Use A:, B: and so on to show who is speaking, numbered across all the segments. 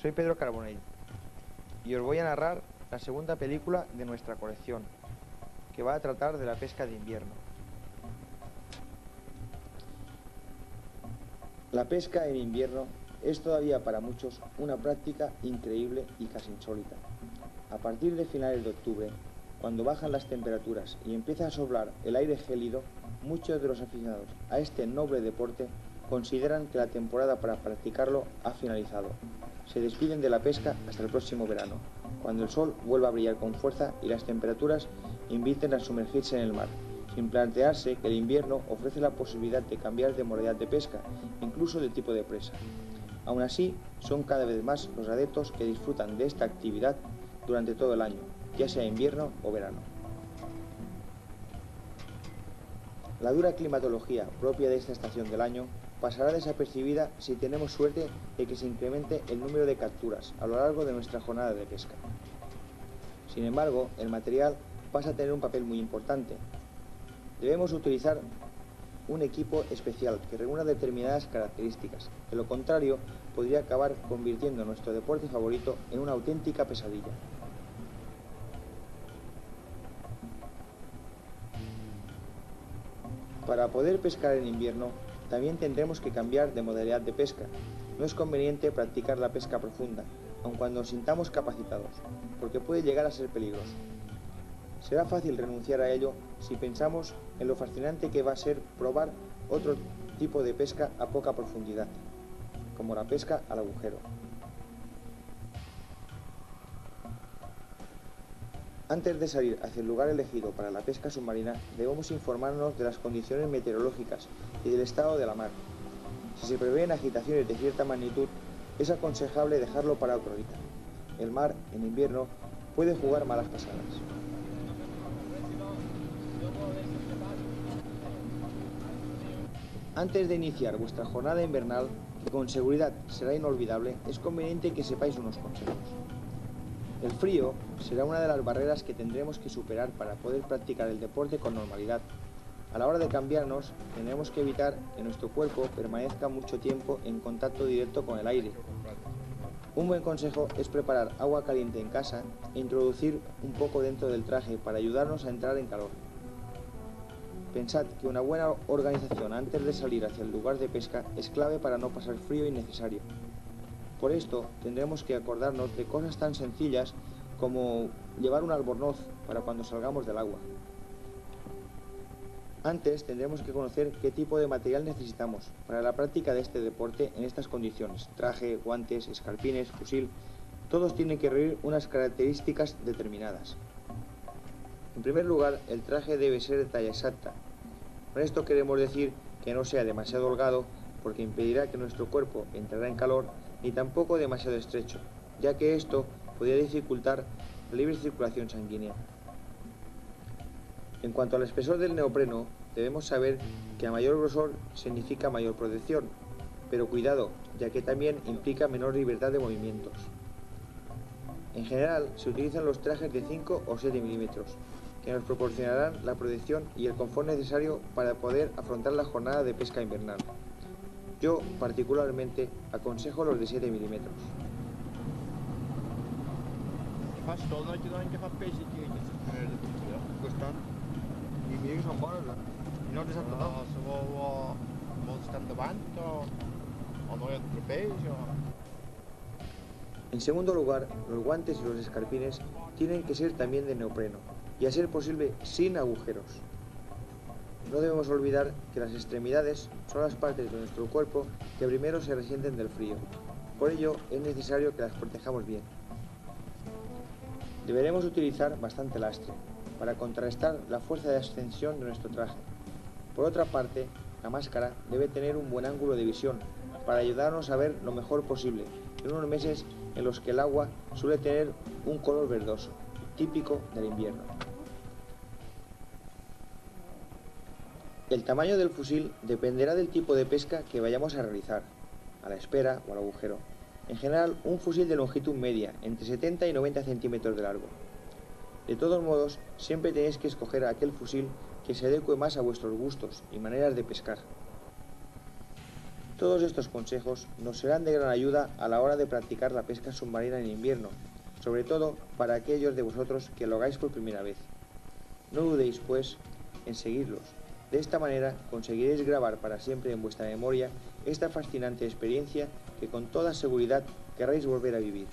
A: soy Pedro Carbonell y os voy a narrar la segunda película de nuestra colección, que va a tratar de la pesca de invierno. La pesca en invierno es todavía para muchos una práctica increíble y casi insólita. A partir de finales de octubre, cuando bajan las temperaturas y empieza a soplar el aire gélido, muchos de los aficionados a este noble deporte consideran que la temporada para practicarlo ha finalizado. Se despiden de la pesca hasta el próximo verano, cuando el sol vuelva a brillar con fuerza y las temperaturas inviten a sumergirse en el mar, sin plantearse que el invierno ofrece la posibilidad de cambiar de modalidad de pesca, incluso de tipo de presa. Aún así, son cada vez más los adeptos que disfrutan de esta actividad durante todo el año, ya sea invierno o verano. La dura climatología propia de esta estación del año pasará desapercibida si tenemos suerte de que se incremente el número de capturas a lo largo de nuestra jornada de pesca. Sin embargo, el material pasa a tener un papel muy importante. Debemos utilizar un equipo especial que reúna determinadas características. De lo contrario, podría acabar convirtiendo nuestro deporte favorito en una auténtica pesadilla. Para poder pescar en invierno, también tendremos que cambiar de modalidad de pesca. No es conveniente practicar la pesca profunda, aun cuando nos sintamos capacitados, porque puede llegar a ser peligroso. Será fácil renunciar a ello si pensamos en lo fascinante que va a ser probar otro tipo de pesca a poca profundidad, como la pesca al agujero. Antes de salir hacia el lugar elegido para la pesca submarina, debemos informarnos de las condiciones meteorológicas y del estado de la mar. Si se prevén agitaciones de cierta magnitud, es aconsejable dejarlo para otro día. El mar, en invierno, puede jugar malas pasadas. Antes de iniciar vuestra jornada invernal, que con seguridad será inolvidable, es conveniente que sepáis unos consejos. El frío será una de las barreras que tendremos que superar para poder practicar el deporte con normalidad. A la hora de cambiarnos, tendremos que evitar que nuestro cuerpo permanezca mucho tiempo en contacto directo con el aire. Un buen consejo es preparar agua caliente en casa e introducir un poco dentro del traje para ayudarnos a entrar en calor. Pensad que una buena organización antes de salir hacia el lugar de pesca es clave para no pasar frío innecesario. Por esto, tendremos que acordarnos de cosas tan sencillas como llevar un albornoz para cuando salgamos del agua. Antes, tendremos que conocer qué tipo de material necesitamos para la práctica de este deporte en estas condiciones. Traje, guantes, escarpines, fusil, todos tienen que reunir unas características determinadas. En primer lugar, el traje debe ser de talla exacta. Con esto queremos decir que no sea demasiado holgado, porque impedirá que nuestro cuerpo entrara en calor, ni tampoco demasiado estrecho, ya que esto podría dificultar la libre circulación sanguínea. En cuanto al espesor del neopreno, debemos saber que a mayor grosor significa mayor protección, pero cuidado, ya que también implica menor libertad de movimientos. En general, se utilizan los trajes de 5 o 7 milímetros, que nos proporcionarán la protección y el confort necesario para poder afrontar la jornada de pesca invernal. Yo, particularmente, aconsejo los de 7 milímetros. En segundo lugar, los guantes y los escarpines tienen que ser también de neopreno, y a ser posible sin agujeros. No debemos olvidar que las extremidades son las partes de nuestro cuerpo que primero se resienten del frío. Por ello, es necesario que las protejamos bien. Deberemos utilizar bastante lastre para contrarrestar la fuerza de ascensión de nuestro traje. Por otra parte, la máscara debe tener un buen ángulo de visión para ayudarnos a ver lo mejor posible en unos meses en los que el agua suele tener un color verdoso, típico del invierno. El tamaño del fusil dependerá del tipo de pesca que vayamos a realizar, a la espera o al agujero. En general, un fusil de longitud media, entre 70 y 90 centímetros de largo. De todos modos, siempre tenéis que escoger aquel fusil que se adecue más a vuestros gustos y maneras de pescar. Todos estos consejos nos serán de gran ayuda a la hora de practicar la pesca submarina en invierno, sobre todo para aquellos de vosotros que lo hagáis por primera vez. No dudéis, pues, en seguirlos. De esta manera conseguiréis grabar para siempre en vuestra memoria esta fascinante experiencia que con toda seguridad querréis volver a vivir.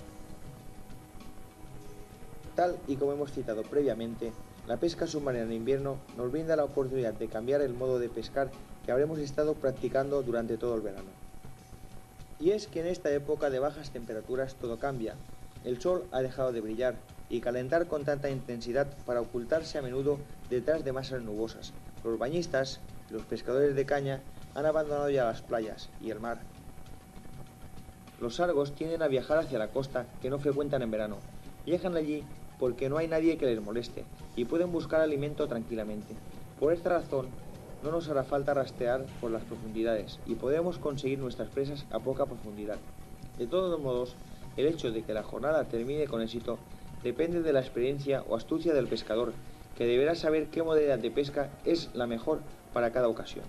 A: Tal y como hemos citado previamente, la pesca submarina en invierno nos brinda la oportunidad de cambiar el modo de pescar que habremos estado practicando durante todo el verano. Y es que en esta época de bajas temperaturas todo cambia. El sol ha dejado de brillar y calentar con tanta intensidad para ocultarse a menudo detrás de masas nubosas. Los bañistas y los pescadores de caña han abandonado ya las playas y el mar. Los sargos tienden a viajar hacia la costa, que no frecuentan en verano. Viajan allí porque no hay nadie que les moleste y pueden buscar alimento tranquilamente. Por esta razón, no nos hará falta rastrear por las profundidades y podremos conseguir nuestras presas a poca profundidad. De todos modos, el hecho de que la jornada termine con éxito depende de la experiencia o astucia del pescador, que deberá saber qué modalidad de pesca es la mejor para cada ocasión.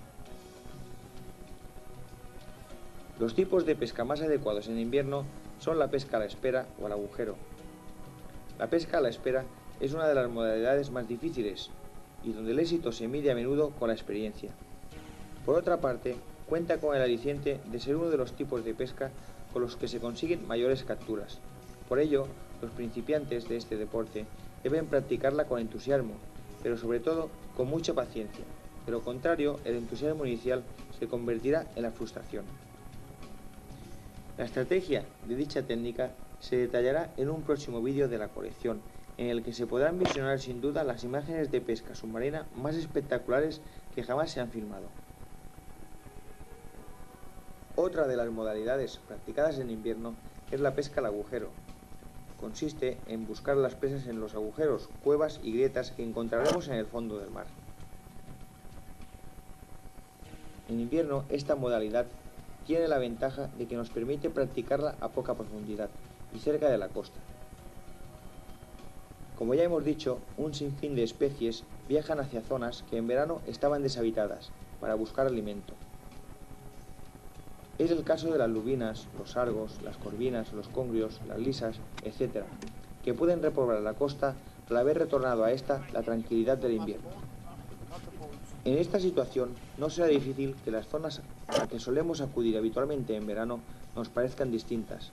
A: Los tipos de pesca más adecuados en invierno son la pesca a la espera o al agujero. La pesca a la espera es una de las modalidades más difíciles y donde el éxito se mide a menudo con la experiencia. Por otra parte, cuenta con el aliciente de ser uno de los tipos de pesca con los que se consiguen mayores capturas. Por ello, los principiantes de este deporte deben practicarla con entusiasmo, pero sobre todo con mucha paciencia. De lo contrario, el entusiasmo inicial se convertirá en la frustración. La estrategia de dicha técnica se detallará en un próximo vídeo de la colección, en el que se podrán visionar sin duda las imágenes de pesca submarina más espectaculares que jamás se han filmado. Otra de las modalidades practicadas en invierno es la pesca al agujero. Consiste en buscar las presas en los agujeros, cuevas y grietas que encontraremos en el fondo del mar. En invierno, esta modalidad tiene la ventaja de que nos permite practicarla a poca profundidad y cerca de la costa. Como ya hemos dicho, un sinfín de especies viajan hacia zonas que en verano estaban deshabitadas para buscar alimento. Es el caso de las lubinas, los sargos, las corvinas, los congrios, las lisas, etc., que pueden repoblar la costa al haber retornado a esta la tranquilidad del invierno. En esta situación no será difícil que las zonas a que solemos acudir habitualmente en verano nos parezcan distintas.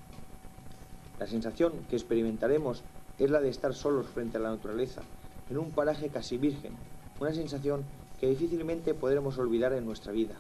A: La sensación que experimentaremos es la de estar solos frente a la naturaleza, en un paraje casi virgen, una sensación que difícilmente podremos olvidar en nuestra vida.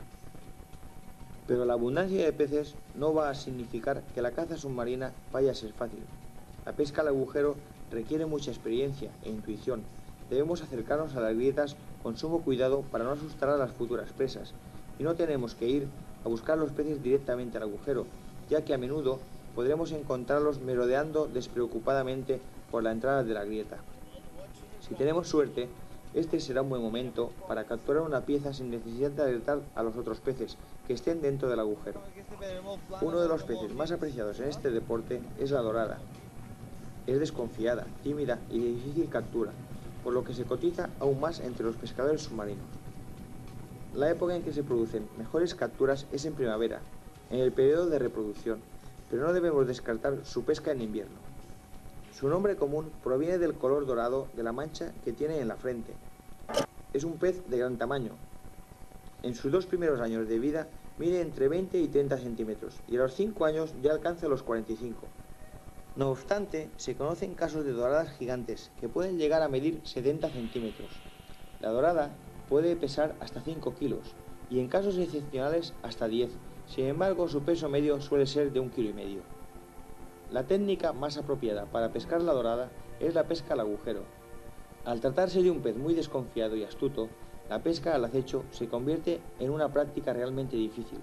A: Pero la abundancia de peces no va a significar que la caza submarina vaya a ser fácil. La pesca al agujero requiere mucha experiencia e intuición. Debemos acercarnos a las grietas con sumo cuidado para no asustar a las futuras presas, y no tenemos que ir a buscar los peces directamente al agujero, ya que a menudo podremos encontrarlos merodeando despreocupadamente por la entrada de la grieta. Si tenemos suerte, este será un buen momento para capturar una pieza sin necesidad de alertar a los otros peces que estén dentro del agujero. Uno de los peces más apreciados en este deporte es la dorada. Es desconfiada, tímida y de difícil captura, por lo que se cotiza aún más entre los pescadores submarinos. La época en que se producen mejores capturas es en primavera, en el periodo de reproducción, pero no debemos descartar su pesca en invierno. Su nombre común proviene del color dorado de la mancha que tiene en la frente. Es un pez de gran tamaño. En sus 2 primeros años de vida mide entre 20 y 30 centímetros y a los 5 años ya alcanza los 45. No obstante, se conocen casos de doradas gigantes que pueden llegar a medir 70 centímetros. La dorada puede pesar hasta 5 kilos y en casos excepcionales hasta 10. Sin embargo, su peso medio suele ser de 1,5 kg. La técnica más apropiada para pescar la dorada es la pesca al agujero. Al tratarse de un pez muy desconfiado y astuto, la pesca al acecho se convierte en una práctica realmente difícil.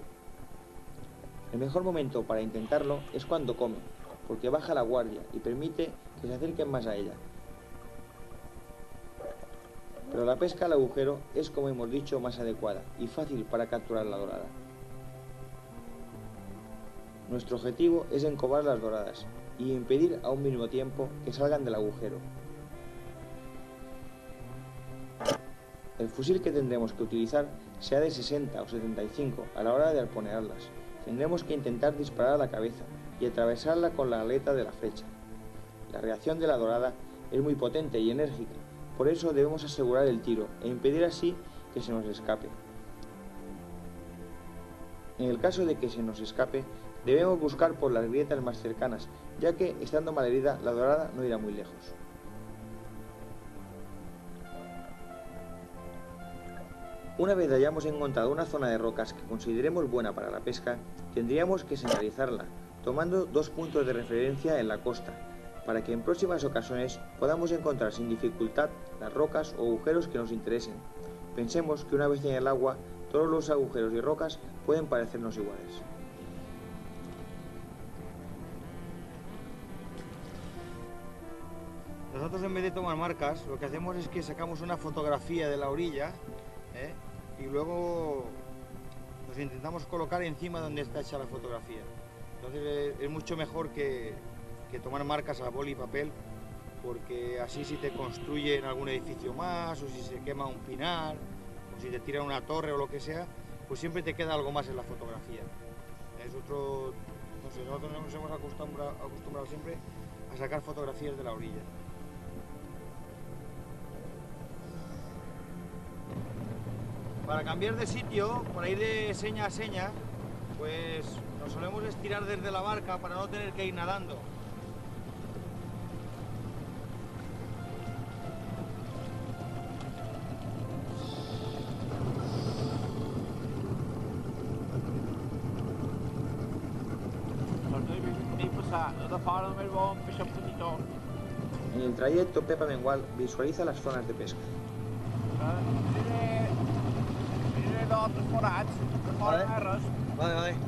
A: El mejor momento para intentarlo es cuando come, porque baja la guardia y permite que se acerquen más a ella. Pero la pesca al agujero es, como hemos dicho, más adecuada y fácil para capturar la dorada. Nuestro objetivo es encobar las doradas y impedir a un mismo tiempo que salgan del agujero. El fusil que tendremos que utilizar sea de 60 o 75 a la hora de arponearlas. Tendremos que intentar disparar a la cabeza y atravesarla con la aleta de la flecha. La reacción de la dorada es muy potente y enérgica, por eso debemos asegurar el tiro e impedir así que se nos escape. En el caso de que se nos escape, debemos buscar por las grietas más cercanas, ya que, estando malherida, la dorada no irá muy lejos. Una vez hayamos encontrado una zona de rocas que consideremos buena para la pesca, tendríamos que señalizarla, tomando 2 puntos de referencia en la costa, para que en próximas ocasiones podamos encontrar sin dificultad las rocas o agujeros que nos interesen. Pensemos que una vez en el agua, todos los agujeros y rocas pueden parecernos iguales. Nosotros, en vez de tomar marcas, lo que hacemos es que sacamos una fotografía de la orilla, y luego nos intentamos colocar encima donde está hecha la fotografía. Entonces es mucho mejor que tomar marcas a boli y papel, porque así, si te construyen algún edificio más, o si se quema un pinar, o si te tiran una torre o lo que sea, pues siempre te queda algo más en la fotografía. Es otro, no sé, nosotros nos hemos acostumbrado siempre a sacar fotografías de la orilla. Para cambiar de sitio, para ir de seña a seña, pues nos solemos estirar desde la barca para no tener que ir nadando. En el trayecto, Pepa Mengual visualiza las zonas de pesca. Vale.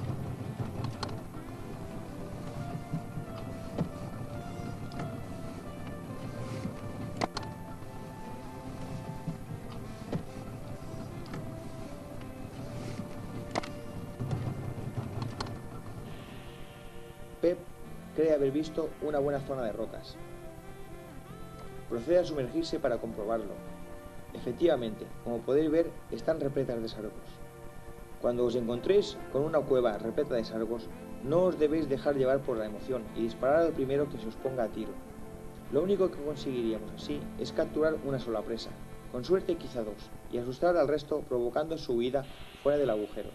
A: Pep cree haber visto una buena zona de rocas. Procede a sumergirse para comprobarlo. Efectivamente, como podéis ver, están repletas de sargos. Cuando os encontréis con una cueva repleta de sargos, no os debéis dejar llevar por la emoción y disparar al primero que se os ponga a tiro. Lo único que conseguiríamos así es capturar una sola presa, con suerte quizá 2, y asustar al resto provocando su huida fuera del agujero.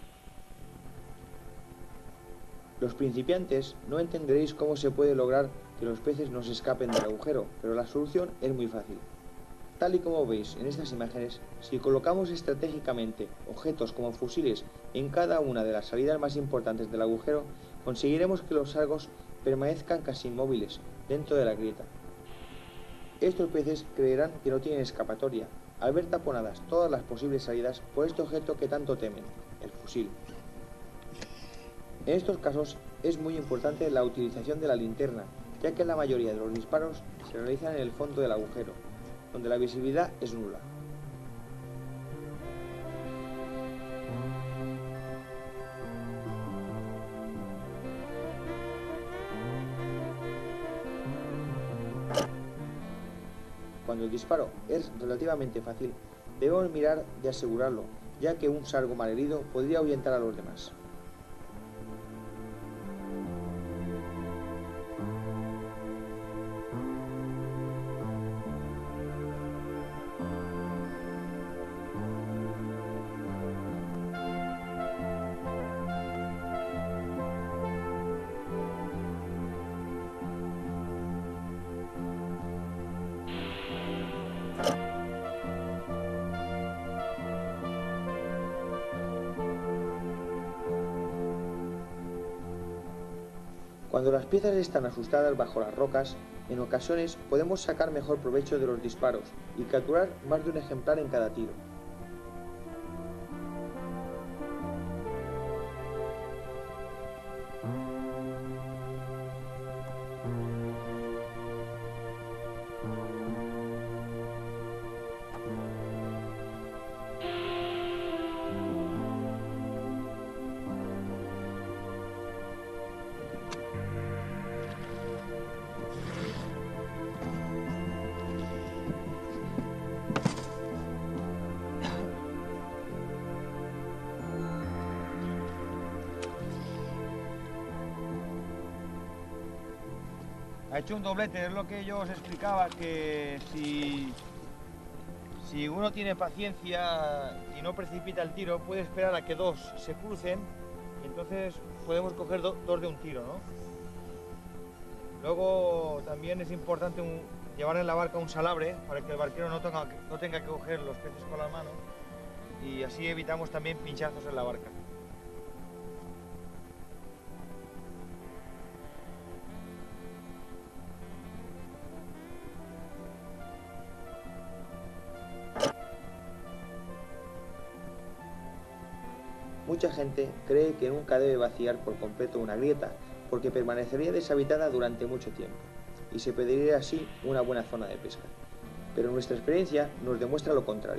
A: Los principiantes no entenderéis cómo se puede lograr que los peces no se escapen del agujero, pero la solución es muy fácil. Tal y como veis en estas imágenes, si colocamos estratégicamente objetos como fusiles en cada una de las salidas más importantes del agujero, conseguiremos que los sargos permanezcan casi inmóviles dentro de la grieta. Estos peces creerán que no tienen escapatoria, al ver taponadas todas las posibles salidas por este objeto que tanto temen, el fusil. En estos casos es muy importante la utilización de la linterna, ya que la mayoría de los disparos se realizan en el fondo del agujero, donde la visibilidad es nula. Cuando el disparo es relativamente fácil, debemos mirar de asegurarlo, ya que un sargo malherido podría ahuyentar a los demás. Cuando las piezas están asustadas bajo las rocas, en ocasiones podemos sacar mejor provecho de los disparos y capturar más de un ejemplar en cada tiro. ha hecho un doblete. Es lo que yo os explicaba, que si uno tiene paciencia y no precipita el tiro, puede esperar a que dos se crucen y entonces podemos coger dos de un tiro, ¿no? Luego también es importante llevar en la barca un salabre para que el barquero no tenga que coger los peces con la mano, y así evitamos también pinchazos en la barca. Mucha gente cree que nunca debe vaciar por completo una grieta, porque permanecería deshabitada durante mucho tiempo, y se perdería así una buena zona de pesca. Pero nuestra experiencia nos demuestra lo contrario.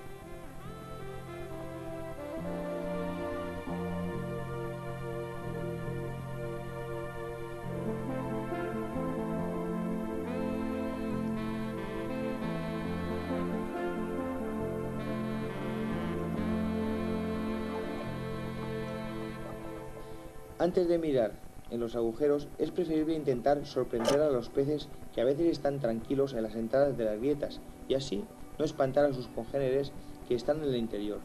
A: Antes de mirar en los agujeros, es preferible intentar sorprender a los peces, que a veces están tranquilos en las entradas de las grietas, y así no espantar a sus congéneres que están en el interior.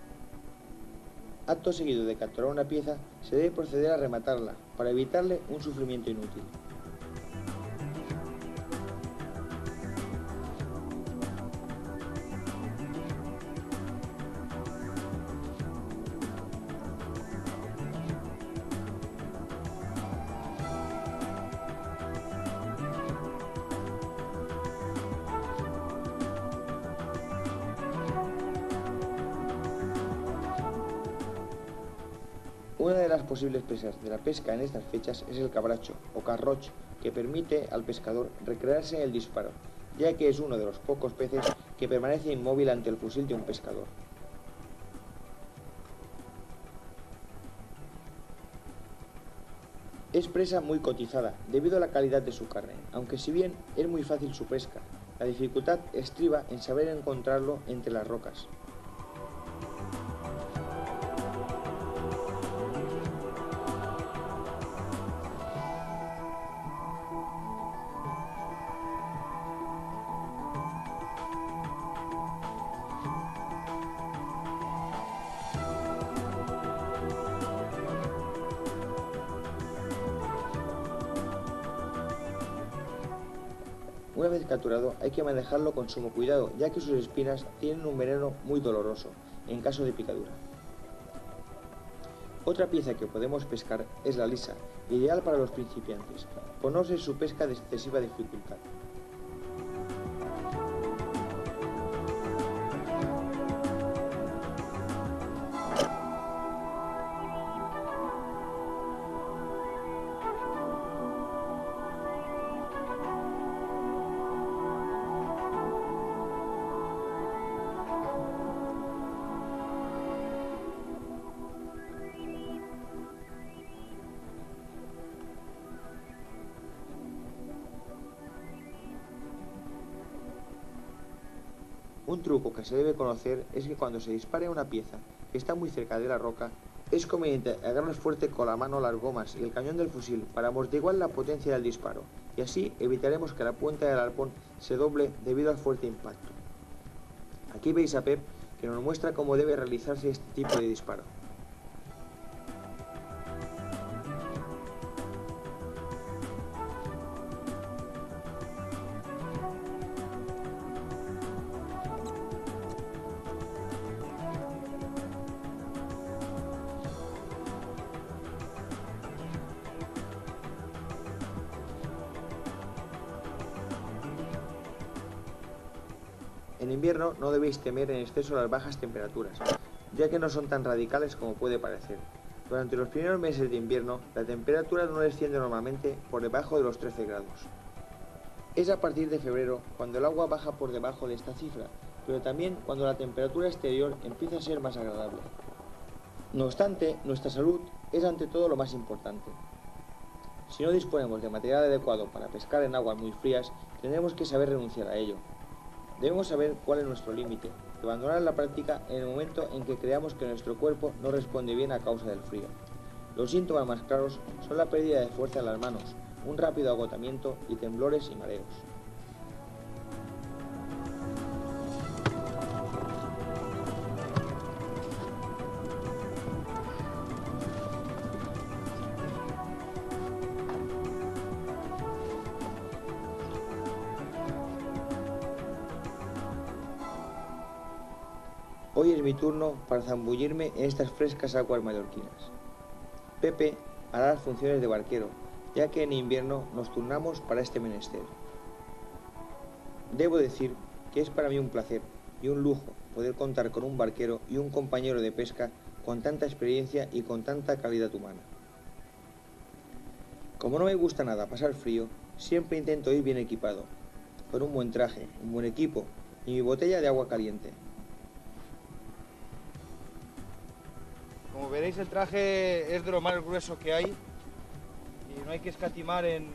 A: Acto seguido de capturar una pieza, se debe proceder a rematarla para evitarle un sufrimiento inútil. Una de las posibles presas de la pesca en estas fechas es el cabracho o carroch, que permite al pescador recrearse en el disparo, ya que es uno de los pocos peces que permanece inmóvil ante el fusil de un pescador. Es presa muy cotizada debido a la calidad de su carne, aunque si bien es muy fácil su pesca, la dificultad estriba en saber encontrarlo entre las rocas. Una vez capturado, hay que manejarlo con sumo cuidado, ya que sus espinas tienen un veneno muy doloroso en caso de picadura. Otra pieza que podemos pescar es la lisa, ideal para los principiantes, por no ser su pesca de excesiva dificultad. Un truco que se debe conocer es que cuando se dispare una pieza que está muy cerca de la roca, es conveniente agarrar fuerte con la mano las gomas y el cañón del fusil para amortiguar la potencia del disparo, y así evitaremos que la punta del arpón se doble debido al fuerte impacto. Aquí veis a Pep, que nos muestra cómo debe realizarse este tipo de disparo. En invierno no debéis temer en exceso las bajas temperaturas, ya que no son tan radicales como puede parecer. Durante los primeros meses de invierno, la temperatura no desciende normalmente por debajo de los 13 grados. Es a partir de febrero cuando el agua baja por debajo de esta cifra, pero también cuando la temperatura exterior empieza a ser más agradable. No obstante, nuestra salud es ante todo lo más importante. Si no disponemos de material adecuado para pescar en aguas muy frías, tendremos que saber renunciar a ello. Debemos saber cuál es nuestro límite y abandonar la práctica en el momento en que creamos que nuestro cuerpo no responde bien a causa del frío. Los síntomas más claros son la pérdida de fuerza en las manos, un rápido agotamiento y temblores y mareos. Hoy es mi turno para zambullirme en estas frescas aguas mallorquinas. Pepe hará las funciones de barquero, ya que en invierno nos turnamos para este menester. Debo decir que es para mí un placer y un lujo poder contar con un barquero y un compañero de pesca con tanta experiencia y con tanta calidad humana. Como no me gusta nada pasar frío, siempre intento ir bien equipado, con un buen traje, un buen equipo y mi botella de agua caliente.
B: Como veréis, el traje es de lo más grueso que hay y no hay que escatimar en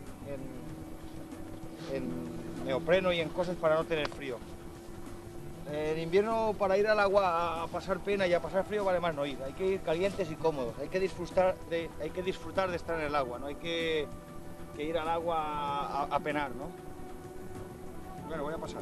B: neopreno y en cosas para no tener frío. En invierno, para ir al agua a pasar pena y a pasar frío vale más no ir. Hay que ir calientes y cómodos, hay que disfrutar de estar en el agua, no hay que ir al agua a penar, ¿no? Bueno, voy a pasar.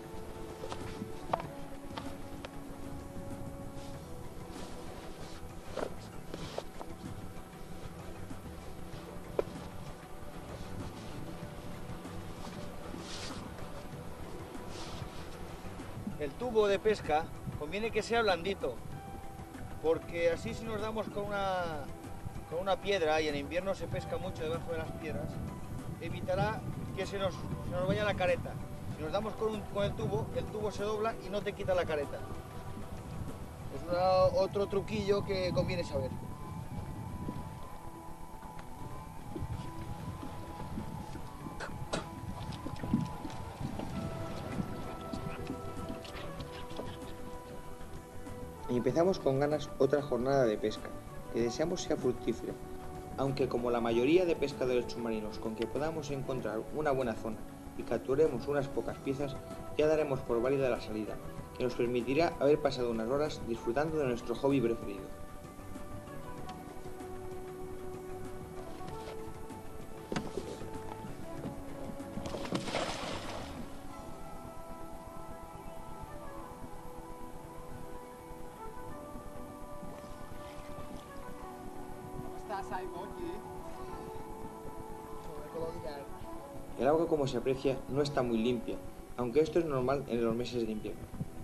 B: El tubo de pesca conviene que sea blandito, porque así si nos damos con una piedra, y en invierno se pesca mucho debajo de las piedras, evitará que se nos vaya la careta. Si nos damos con el tubo se dobla y no te quita la careta. Es otro truquillo que conviene saber.
A: Y empezamos con ganas otra jornada de pesca, que deseamos sea fructífera, aunque como la mayoría de pescadores submarinos con que podamos encontrar una buena zona y capturemos unas pocas piezas, ya daremos por válida la salida, que nos permitirá haber pasado unas horas disfrutando de nuestro hobby preferido. El agua, como se aprecia, no está muy limpia, aunque esto es normal en los meses de invierno.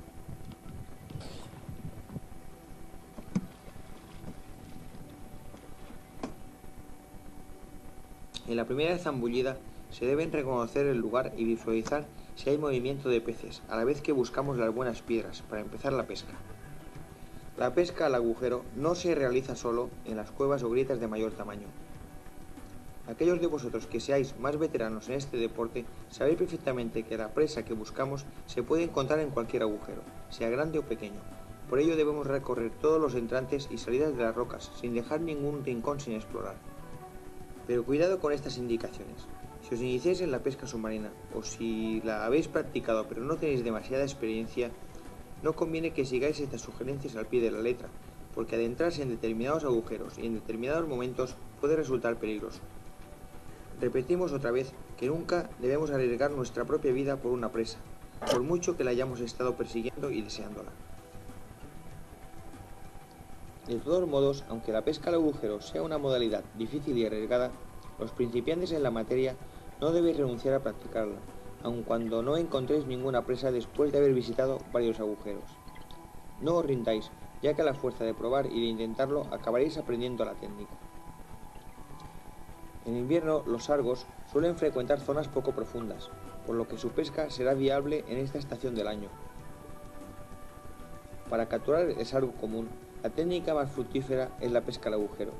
A: En la primera zambullida se deben reconocer el lugar y visualizar si hay movimiento de peces, a la vez que buscamos las buenas piedras para empezar la pesca. La pesca al agujero no se realiza solo en las cuevas o grietas de mayor tamaño. Aquellos de vosotros que seáis más veteranos en este deporte sabéis perfectamente que la presa que buscamos se puede encontrar en cualquier agujero, sea grande o pequeño. Por ello debemos recorrer todos los entrantes y salidas de las rocas, sin dejar ningún rincón sin explorar. Pero cuidado con estas indicaciones. Si os iniciáis en la pesca submarina, o si la habéis practicado pero no tenéis demasiada experiencia, no conviene que sigáis estas sugerencias al pie de la letra, porque adentrarse en determinados agujeros y en determinados momentos puede resultar peligroso. Repetimos otra vez que nunca debemos arriesgar nuestra propia vida por una presa, por mucho que la hayamos estado persiguiendo y deseándola. De todos modos, aunque la pesca al agujero sea una modalidad difícil y arriesgada, los principiantes en la materia no debéis renunciar a practicarla, aun cuando no encontréis ninguna presa después de haber visitado varios agujeros. No os rindáis, ya que a la fuerza de probar y de intentarlo acabaréis aprendiendo la técnica. En invierno, los sargos suelen frecuentar zonas poco profundas, por lo que su pesca será viable en esta estación del año. Para capturar el sargo común, la técnica más fructífera es la pesca al agujero.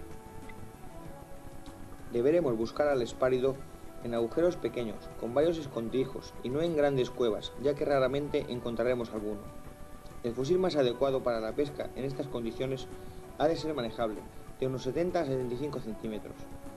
A: Deberemos buscar al espárido en agujeros pequeños, con varios escondrijos y no en grandes cuevas, ya que raramente encontraremos alguno. El fusil más adecuado para la pesca en estas condiciones ha de ser manejable, de unos 70 a 75 centímetros.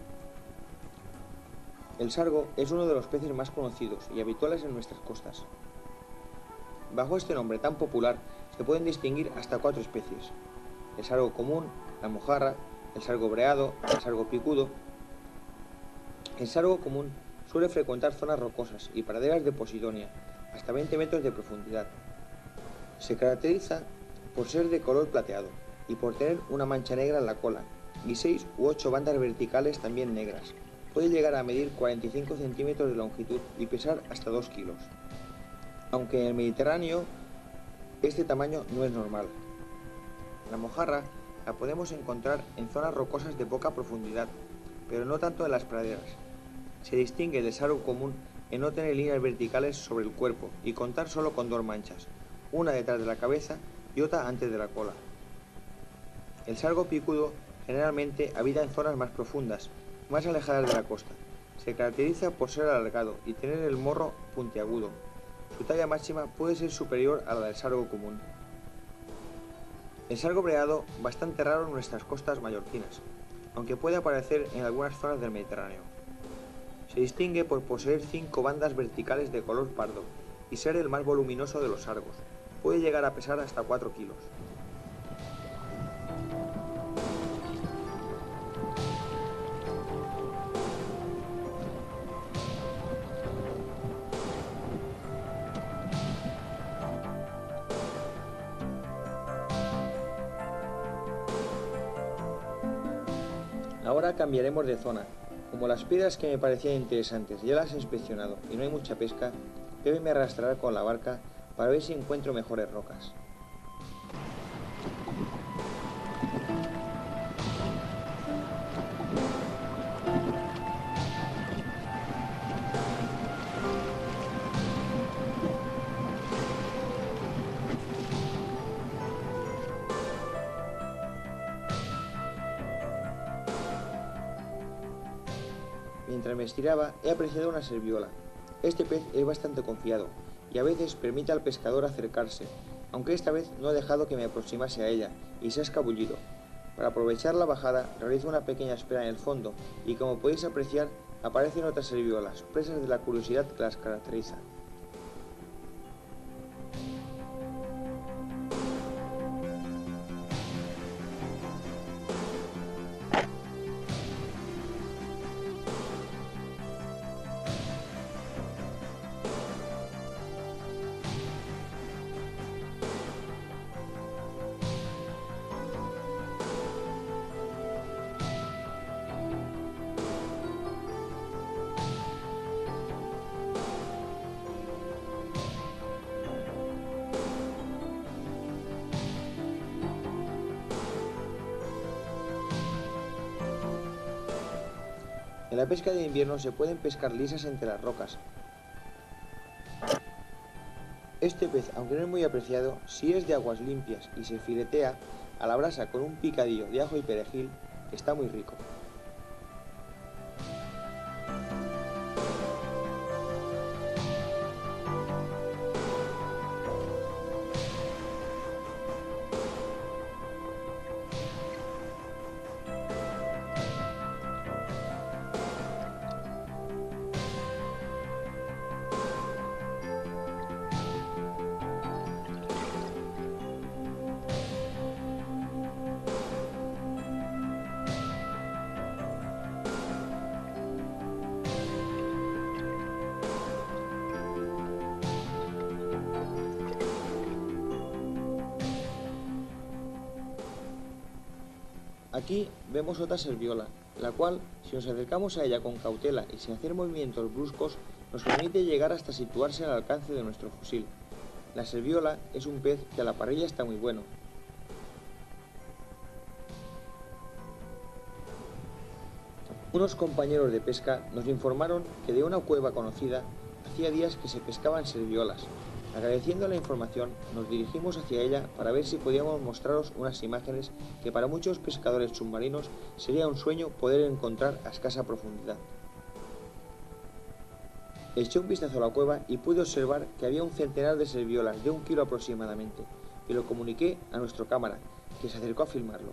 A: El sargo es uno de los peces más conocidos y habituales en nuestras costas. Bajo este nombre tan popular se pueden distinguir hasta 4 especies: el sargo común, la mojarra, el sargo breado, el sargo picudo. El sargo común suele frecuentar zonas rocosas y praderas de posidonia, hasta 20 metros de profundidad. Se caracteriza por ser de color plateado y por tener una mancha negra en la cola y 6 u 8 bandas verticales también negras. Puede llegar a medir 45 centímetros de longitud y pesar hasta 2 kilos. Aunque en el Mediterráneo este tamaño no es normal. La mojarra la podemos encontrar en zonas rocosas de poca profundidad, pero no tanto en las praderas. Se distingue del sargo común en no tener líneas verticales sobre el cuerpo y contar solo con 2 manchas, una detrás de la cabeza y otra antes de la cola. El sargo picudo generalmente habita en zonas más profundas, más alejadas de la costa. Se caracteriza por ser alargado y tener el morro puntiagudo. Su talla máxima puede ser superior a la del sargo común. El sargo breado, bastante raro en nuestras costas mallorquinas, aunque puede aparecer en algunas zonas del Mediterráneo. Se distingue por poseer 5 bandas verticales de color pardo y ser el más voluminoso de los sargos. Puede llegar a pesar hasta 4 kilos. Ahora cambiaremos de zona. Como las piedras que me parecían interesantes ya las he inspeccionado y no hay mucha pesca, Pepe me arrastrará con la barca para ver si encuentro mejores rocas. Mientras me estiraba, he apreciado una serviola. Este pez es bastante confiado y a veces permite al pescador acercarse, aunque esta vez no he dejado que me aproximase a ella y se ha escabullido. Para aprovechar la bajada, realizo una pequeña espera en el fondo y, como podéis apreciar, aparecen otras serviolas, presas de la curiosidad que las caracteriza. En la pesca de invierno se pueden pescar lisas entre las rocas. Este pez, aunque no es muy apreciado, si es de aguas limpias y se filetea a la brasa con un picadillo de ajo y perejil, está muy rico. Aquí vemos otra serviola, la cual, si nos acercamos a ella con cautela y sin hacer movimientos bruscos, nos permite llegar hasta situarse al alcance de nuestro fusil. La serviola es un pez que a la parrilla está muy bueno. Unos compañeros de pesca nos informaron que de una cueva conocida hacía días que se pescaban serviolas. Agradeciendo la información, nos dirigimos hacia ella para ver si podíamos mostraros unas imágenes que para muchos pescadores submarinos sería un sueño poder encontrar a escasa profundidad. Eché un vistazo a la cueva y pude observar que había un centenar de serviolas de 1 kilo aproximadamente, y lo comuniqué a nuestro cámara, que se acercó a filmarlo.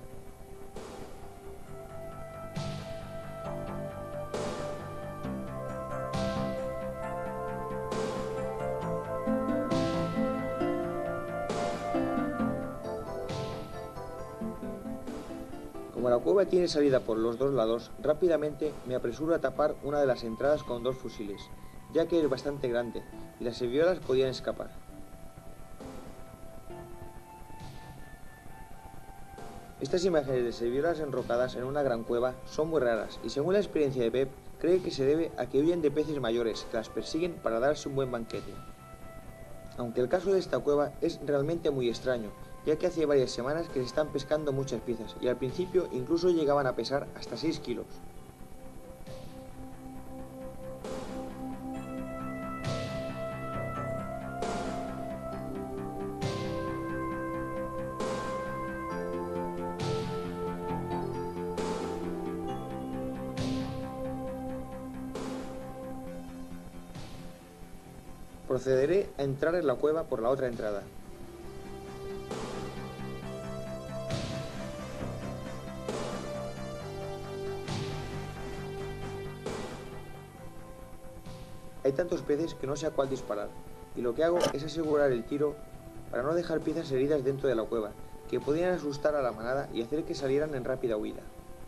A: Como Como la cueva tiene salida por los dos lados, rápidamente me apresuro a tapar una de las entradas con dos fusiles, ya que es bastante grande y las serviolas podían escapar. Estas imágenes de serviolas enrocadas en una gran cueva son muy raras y, según la experiencia de Pep, cree que se debe a que huyen de peces mayores que las persiguen para darse un buen banquete. Aunque el caso de esta cueva es realmente muy extraño, ya que hace varias semanas que se están pescando muchas piezas y al principio incluso llegaban a pesar hasta 6 kilos. Procederé a entrar en la cueva por la otra entrada. Hay tantos peces que no sé a cuál disparar, y lo que hago es asegurar el tiro para no dejar piezas heridas dentro de la cueva, que podrían asustar a la manada y hacer que salieran en rápida huida.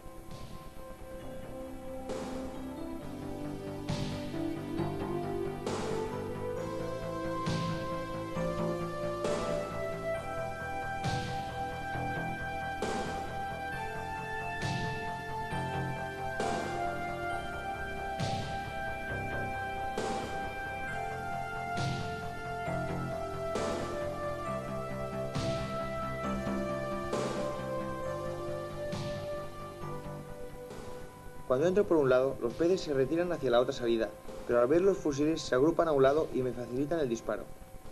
A: Cuando entro por un lado, los peces se retiran hacia la otra salida, pero al ver los fusiles se agrupan a un lado y me facilitan el disparo.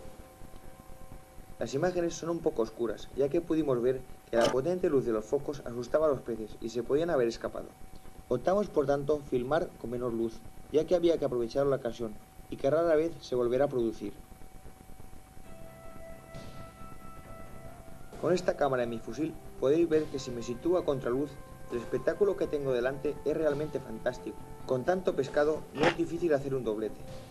A: Las imágenes son un poco oscuras, ya que pudimos ver que la potente luz de los focos asustaba a los peces y se podían haber escapado. Optamos por tanto filmar con menor luz, ya que había que aprovechar la ocasión y que rara vez se volverá a producir. Con esta cámara en mi fusil podéis ver que si me sitúo a contraluz, el espectáculo que tengo delante es realmente fantástico. Con tanto pescado no es difícil hacer un doblete.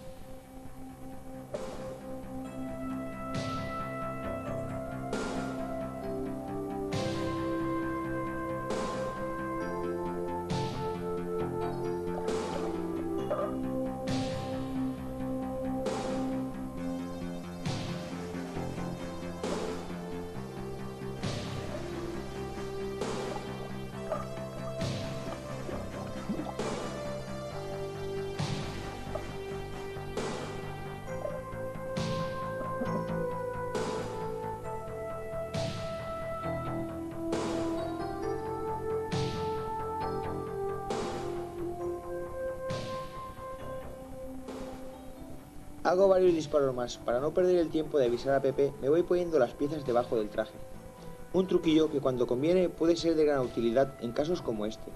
A: Hago varios disparos más. Para no perder el tiempo de avisar a Pepe, me voy poniendo las piezas debajo del traje. Un truquillo que cuando conviene puede ser de gran utilidad en casos como este.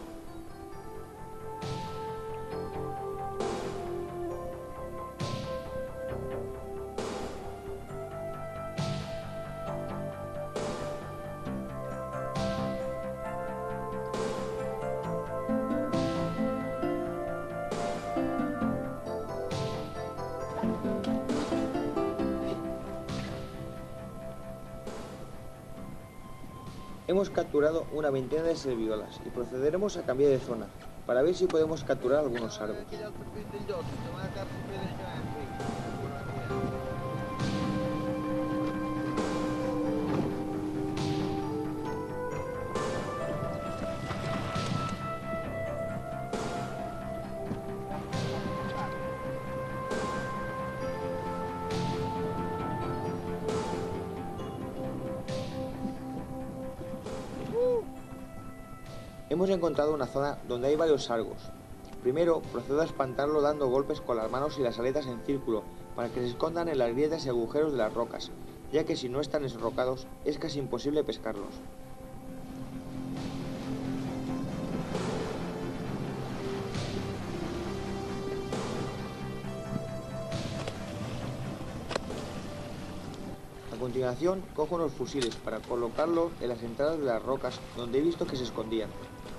A: Hemos capturado una veintena de serviolas y procederemos a cambiar de zona para ver si podemos capturar algunos sargos. Hemos encontrado una zona donde hay varios sargos. Primero procedo a espantarlo dando golpes con las manos y las aletas en círculo para que se escondan en las grietas y agujeros de las rocas, ya que si no están enrocados es casi imposible pescarlos. A continuación cojo unos fusiles para colocarlos en las entradas de las rocas donde he visto que se escondían.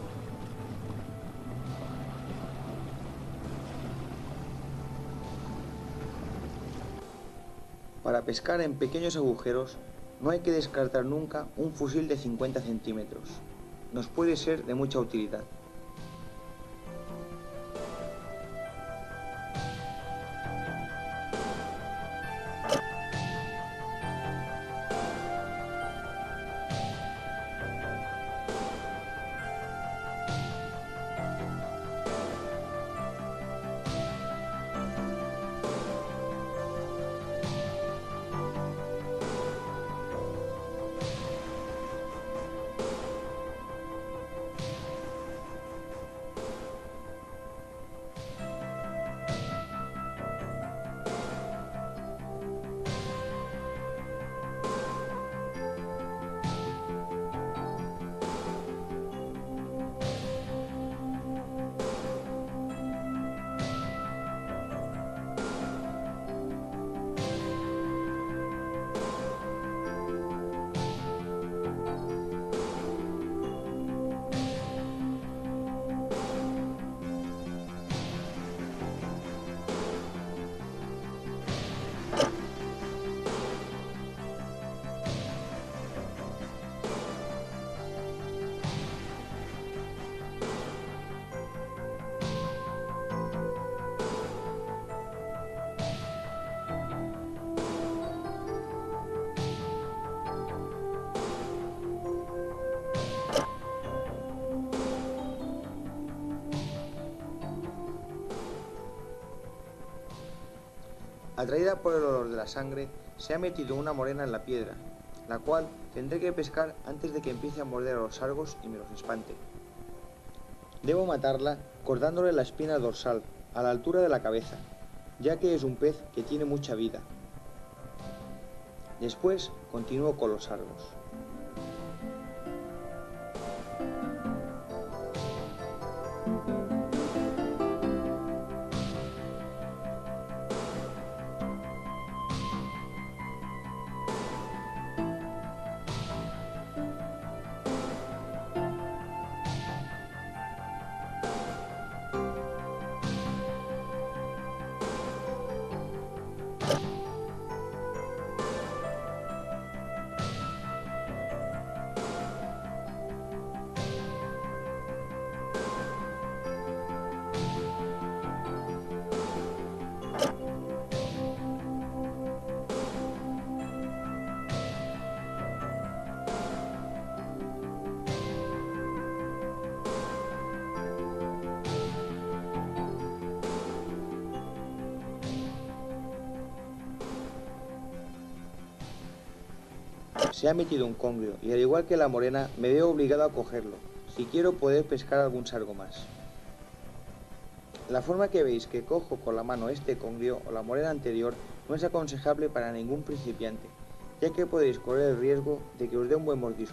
A: Para pescar en pequeños agujeros no hay que descartar nunca un fusil de 50 centímetros. nos puede ser de mucha utilidad. Atraída por el olor de la sangre, se ha metido una morena en la piedra, la cual tendré que pescar antes de que empiece a morder a los sargos y me los espante. Debo matarla cortándole la espina dorsal, a la altura de la cabeza, ya que es un pez que tiene mucha vida. Después continúo con los sargos. Se ha metido un congrio y al igual que la morena me veo obligado a cogerlo, si quiero poder pescar algún sargo más. La forma que veis que cojo con la mano este congrio o la morena anterior no es aconsejable para ningún principiante, ya que podéis correr el riesgo de que os dé un buen mordisco.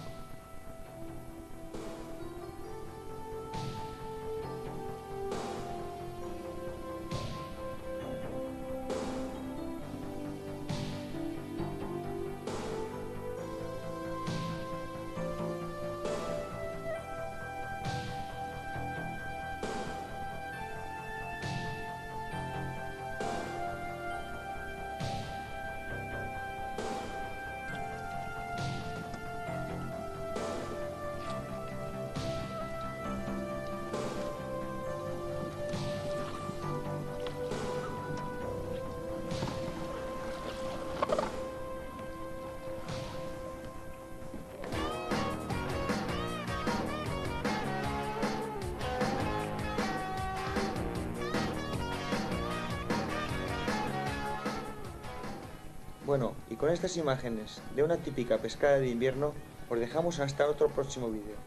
A: Bueno, y con estas imágenes de una típica pescada de invierno, os dejamos hasta otro próximo vídeo.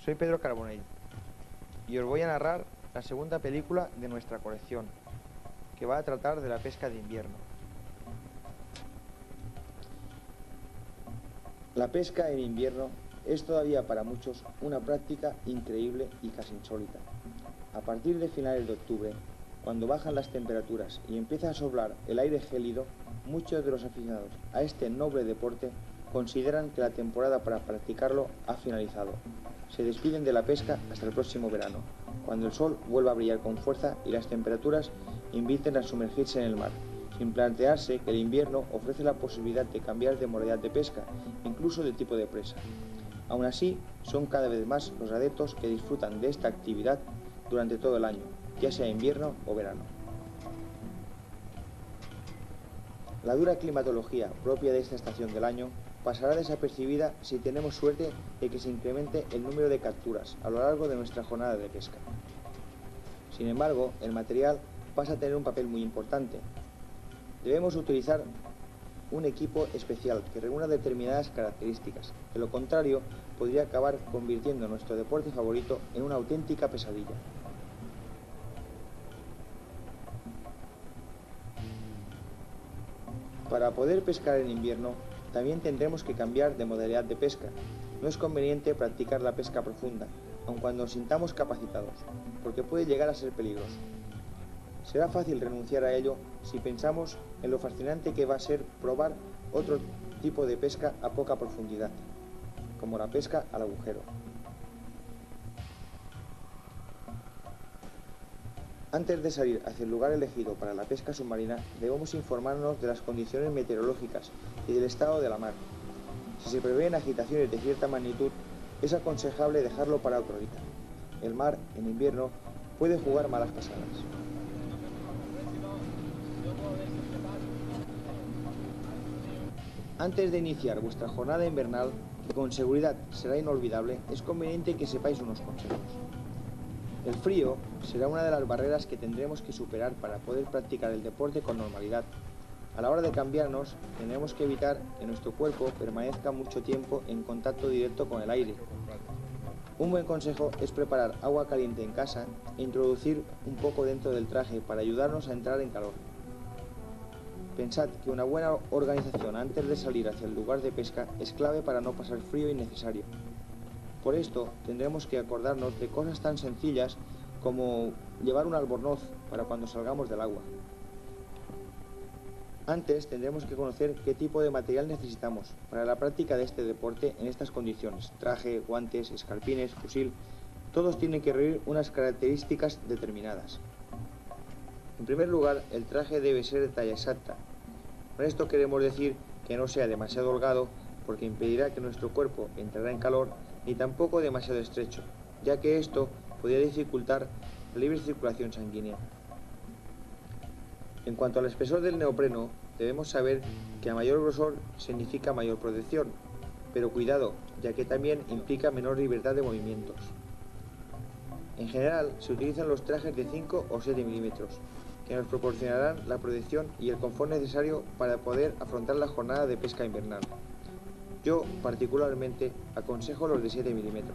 A: soy Pedro Carbonell y os voy a narrar la segunda película de nuestra colección, que va a tratar de la pesca de invierno. La pesca en invierno es todavía para muchos una práctica increíble y casi insólita. A partir de finales de octubre, cuando bajan las temperaturas y empieza a soplar el aire gélido, muchos de los aficionados a este noble deporte consideran que la temporada para practicarlo ha finalizado. Se despiden de la pesca hasta el próximo verano, cuando el sol vuelva a brillar con fuerza y las temperaturas inviten a sumergirse en el mar, sin plantearse que el invierno ofrece la posibilidad de cambiar de modalidad de pesca, incluso de tipo de presa. Aún así, son cada vez más los adeptos que disfrutan de esta actividad durante todo el año, ya sea invierno o verano. La dura climatología propia de esta estación del año pasará desapercibida si tenemos suerte de que se incremente el número de capturas a lo largo de nuestra jornada de pesca. Sin embargo, el material pasa a tener un papel muy importante. Debemos utilizar un equipo especial que reúna determinadas características. De lo contrario, podría acabar convirtiendo nuestro deporte favorito en una auténtica pesadilla. Para poder pescar en invierno, también tendremos que cambiar de modalidad de pesca. No es conveniente practicar la pesca profunda, aun cuando nos sintamos capacitados, porque puede llegar a ser peligroso. Será fácil renunciar a ello si pensamos en lo fascinante que va a ser probar otro tipo de pesca a poca profundidad, como la pesca al agujero. Antes de salir hacia el lugar elegido para la pesca submarina, debemos informarnos de las condiciones meteorológicas y del estado de la mar. Si se prevén agitaciones de cierta magnitud, es aconsejable dejarlo para otro día. El mar, en invierno, puede jugar malas pasadas. Antes de iniciar vuestra jornada invernal, que con seguridad será inolvidable, es conveniente que sepáis unos consejos. El frío será una de las barreras que tendremos que superar para poder practicar el deporte con normalidad. A la hora de cambiarnos, tendremos que evitar que nuestro cuerpo permanezca mucho tiempo en contacto directo con el aire. Un buen consejo es preparar agua caliente en casa e introducir un poco dentro del traje para ayudarnos a entrar en calor. Pensad que una buena organización antes de salir hacia el lugar de pesca es clave para no pasar frío innecesario. Por esto, tendremos que acordarnos de cosas tan sencillas como llevar un albornoz para cuando salgamos del agua. Antes, tendremos que conocer qué tipo de material necesitamos para la práctica de este deporte en estas condiciones. Traje, guantes, escarpines, fusil, todos tienen que reunir unas características determinadas. En primer lugar, el traje debe ser de talla exacta. Con esto queremos decir que no sea demasiado holgado, porque impedirá que nuestro cuerpo entrara en calor, ni tampoco demasiado estrecho, ya que esto podría dificultar la libre circulación sanguínea. En cuanto al espesor del neopreno, debemos saber que a mayor grosor significa mayor protección, pero cuidado, ya que también implica menor libertad de movimientos. En general, se utilizan los trajes de 5 o 7 milímetros, que nos proporcionarán la protección y el confort necesario para poder afrontar la jornada de pesca invernal. Yo, particularmente, aconsejo los de 7 milímetros.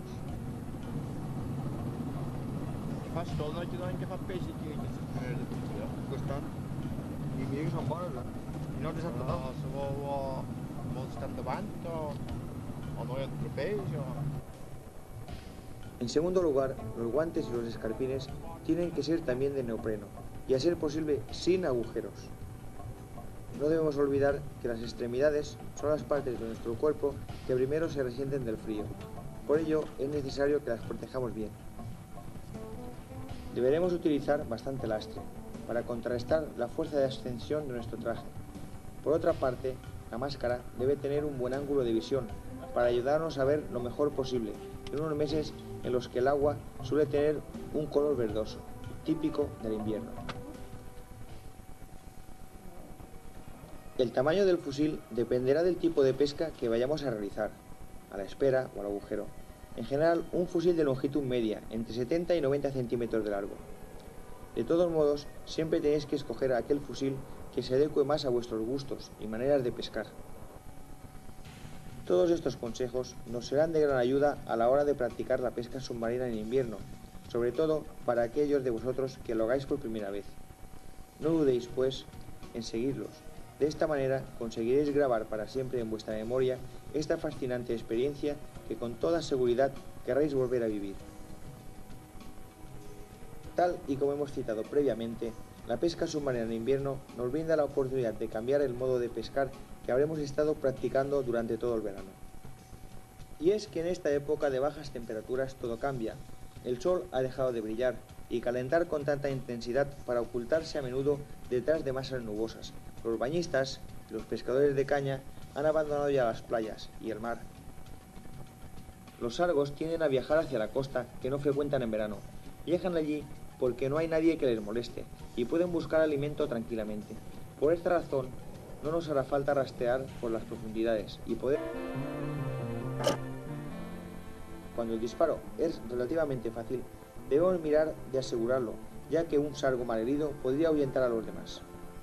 A: En segundo lugar, los guantes y los escarpines tienen que ser también de neopreno y a ser posible sin agujeros. No debemos olvidar que las extremidades son las partes de nuestro cuerpo que primero se resienten del frío. Por ello, es necesario que las protejamos bien. Deberemos utilizar bastante lastre para contrarrestar la fuerza de ascensión de nuestro traje. Por otra parte, la máscara debe tener un buen ángulo de visión para ayudarnos a ver lo mejor posible en unos meses en los que el agua suele tener un color verdoso, típico del invierno. El tamaño del fusil dependerá del tipo de pesca que vayamos a realizar, a la espera o al agujero. En general, un fusil de longitud media, entre 70 y 90 centímetros de largo. De todos modos, siempre tenéis que escoger aquel fusil que se adecue más a vuestros gustos y maneras de pescar. Todos estos consejos nos serán de gran ayuda a la hora de practicar la pesca submarina en invierno, sobre todo para aquellos de vosotros que lo hagáis por primera vez. No dudéis, pues, en seguirlos. De esta manera conseguiréis grabar para siempre en vuestra memoria esta fascinante experiencia que con toda seguridad querréis volver a vivir. Tal y como hemos citado previamente, la pesca submarina en invierno nos brinda la oportunidad de cambiar el modo de pescar que habremos estado practicando durante todo el verano. Y es que en esta época de bajas temperaturas todo cambia. El sol ha dejado de brillar y calentar con tanta intensidad para ocultarse a menudo detrás de masas nubosas. Los bañistas y los pescadores de caña han abandonado ya las playas y el mar. Los sargos tienden a viajar hacia la costa, que no frecuentan en verano. Viajan allí porque no hay nadie que les moleste y pueden buscar alimento tranquilamente. Por esta razón, no nos hará falta rastrear por las profundidades y poder... Cuando el disparo es relativamente fácil, debemos mirar de asegurarlo, ya que un sargo malherido podría ahuyentar a los demás.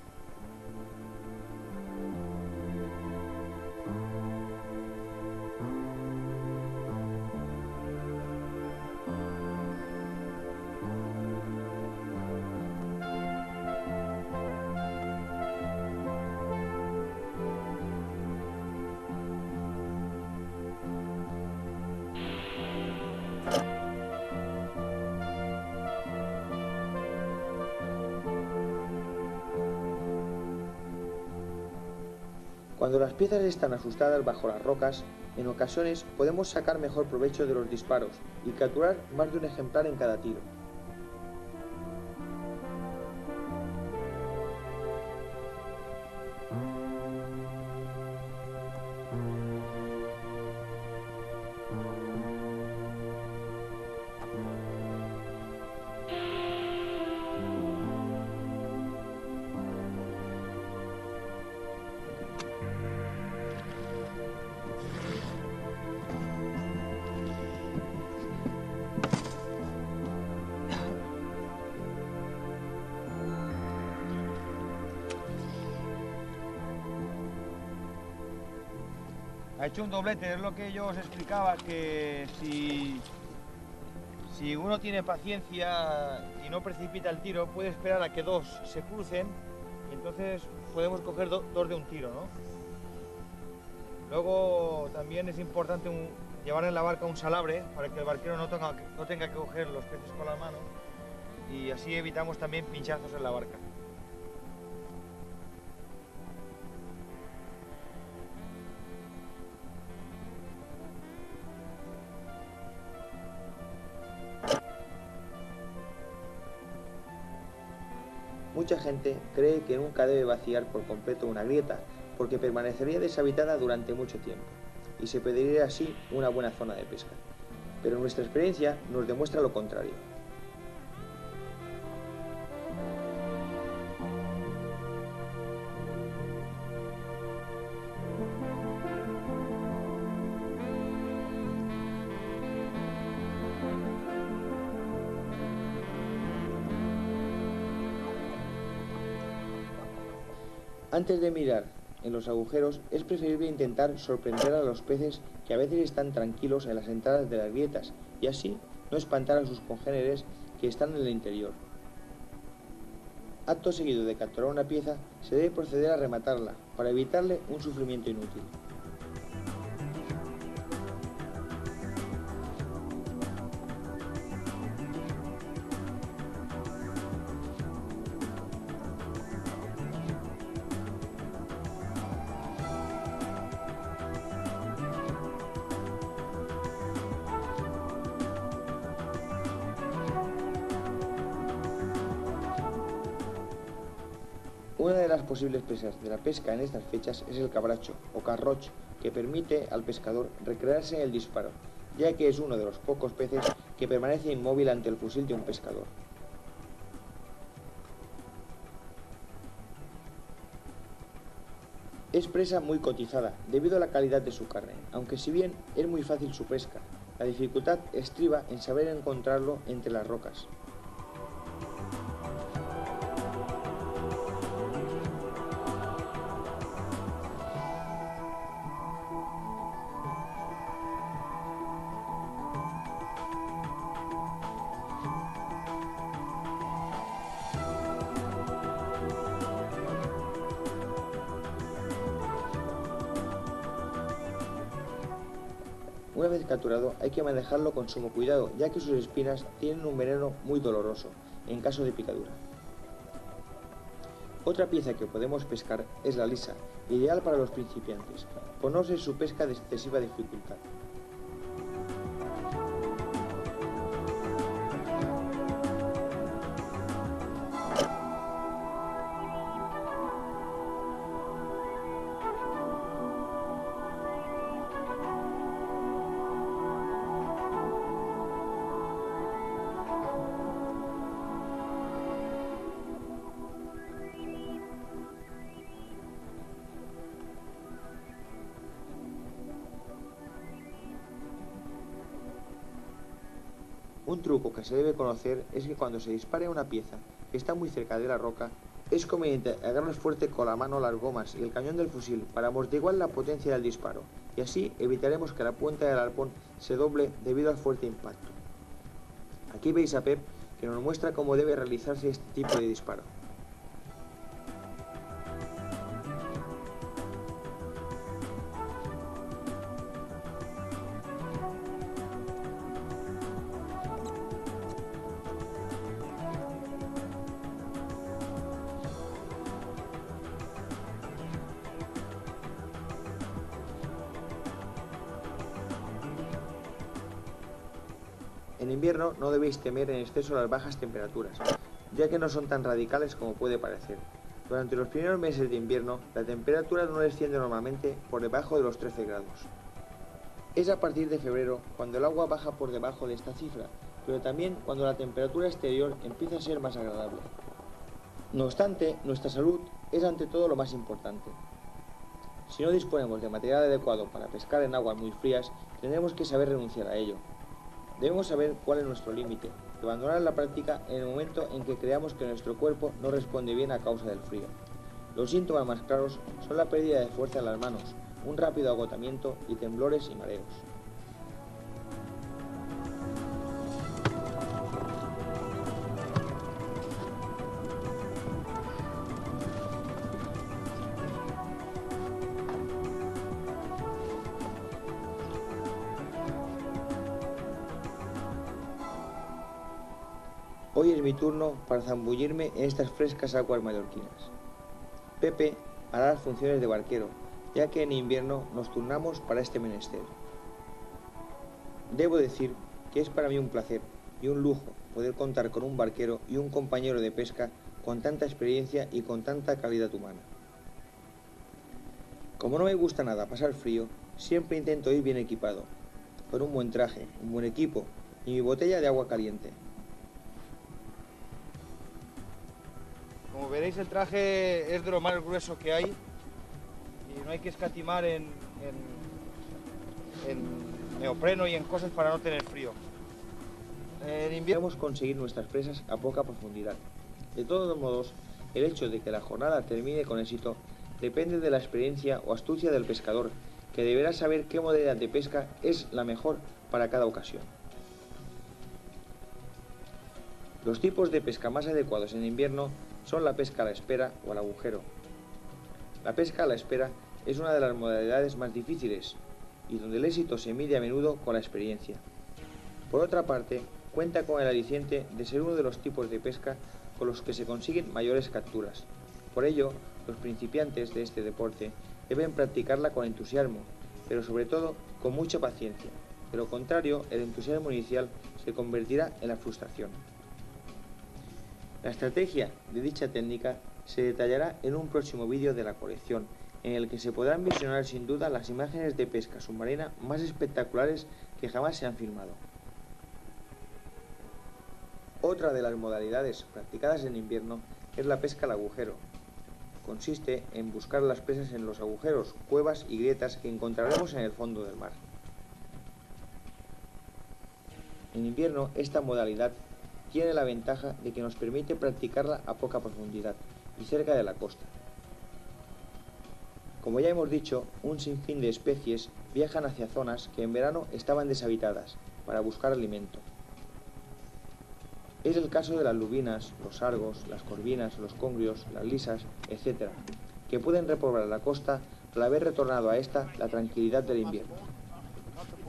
A: Cuando las piezas están asustadas bajo las rocas, en ocasiones podemos sacar mejor provecho de los disparos y capturar más de un ejemplar en cada tiro.
B: Ha hecho un doblete, es lo que yo os explicaba, que si uno tiene paciencia y no precipita el tiro, puede esperar a que dos se crucen y entonces podemos coger dos de un tiro, ¿no? Luego también es importante llevar en la barca un salabre para que el barquero no tenga que coger los peces con la mano y así evitamos también pinchazos en la barca.
A: Mucha gente cree que nunca debe vaciar por completo una grieta, porque permanecería deshabitada durante mucho tiempo, y se perdería así una buena zona de pesca. Pero nuestra experiencia nos demuestra lo contrario. Antes de mirar en los agujeros, es preferible intentar sorprender a los peces que a veces están tranquilos en las entradas de las grietas y así no espantar a sus congéneres que están en el interior. Acto seguido de capturar una pieza, se debe proceder a rematarla para evitarle un sufrimiento inútil. Una de las posibles presas de la pesca en estas fechas es el cabracho o carroch, que permite al pescador recrearse en el disparo, ya que es uno de los pocos peces que permanece inmóvil ante el fusil de un pescador. Es presa muy cotizada debido a la calidad de su carne, aunque si bien es muy fácil su pesca, la dificultad estriba en saber encontrarlo entre las rocas. Una vez capturado hay que manejarlo con sumo cuidado, ya que sus espinas tienen un veneno muy doloroso en caso de picadura. Otra pieza que podemos pescar es la lisa, ideal para los principiantes, por no ser su pesca de excesiva dificultad. Un truco que se debe conocer es que cuando se dispare una pieza que está muy cerca de la roca, es conveniente agarrar fuerte con la mano las gomas y el cañón del fusil para amortiguar la potencia del disparo, y así evitaremos que la punta del arpón se doble debido al fuerte impacto. Aquí veis a Pep que nos muestra cómo debe realizarse este tipo de disparo. En invierno no debéis temer en exceso las bajas temperaturas, ya que no son tan radicales como puede parecer. Durante los primeros meses de invierno, la temperatura no desciende normalmente por debajo de los 13 grados. Es a partir de febrero cuando el agua baja por debajo de esta cifra, pero también cuando la temperatura exterior empieza a ser más agradable. No obstante, nuestra salud es ante todo lo más importante. Si no disponemos de material adecuado para pescar en aguas muy frías, tendremos que saber renunciar a ello. Debemos saber cuál es nuestro límite y abandonar la práctica en el momento en que creamos que nuestro cuerpo no responde bien a causa del frío. Los síntomas más claros son la pérdida de fuerza en las manos, un rápido agotamiento y temblores y mareos. Hoy es mi turno para zambullirme en estas frescas aguas mallorquinas. Pepe hará las funciones de barquero, ya que en invierno nos turnamos para este menester. Debo decir que es para mí un placer y un lujo poder contar con un barquero y un compañero de pesca con tanta experiencia y con tanta calidad humana. Como no me gusta nada pasar frío, siempre intento ir bien equipado, con un buen traje, un buen equipo y mi botella de agua caliente.
B: Como veréis, el traje es de lo más grueso que hay y no hay que escatimar en neopreno y en cosas para no tener frío. En invierno
A: Debemos conseguir nuestras presas a poca profundidad. De todos modos, el hecho de que la jornada termine con éxito depende de la experiencia o astucia del pescador, que deberá saber qué modalidad de pesca es la mejor para cada ocasión. Los tipos de pesca más adecuados en invierno son la pesca a la espera o al agujero. La pesca a la espera es una de las modalidades más difíciles y donde el éxito se mide a menudo con la experiencia. Por otra parte, cuenta con el aliciente de ser uno de los tipos de pesca con los que se consiguen mayores capturas. Por ello, los principiantes de este deporte deben practicarla con entusiasmo, pero sobre todo con mucha paciencia. De lo contrario, el entusiasmo inicial se convertirá en la frustración. La estrategia de dicha técnica se detallará en un próximo vídeo de la colección, en el que se podrán visionar sin duda las imágenes de pesca submarina más espectaculares que jamás se han filmado. Otra de las modalidades practicadas en invierno es la pesca al agujero. Consiste en buscar las presas en los agujeros, cuevas y grietas que encontraremos en el fondo del mar. En invierno, esta modalidad tiene la ventaja de que nos permite practicarla a poca profundidad y cerca de la costa. Como ya hemos dicho, un sinfín de especies viajan hacia zonas que en verano estaban deshabitadas para buscar alimento. Es el caso de las lubinas, los sargos, las corvinas, los congrios, las lisas, etc., que pueden repoblar la costa al haber retornado a esta la tranquilidad del invierno.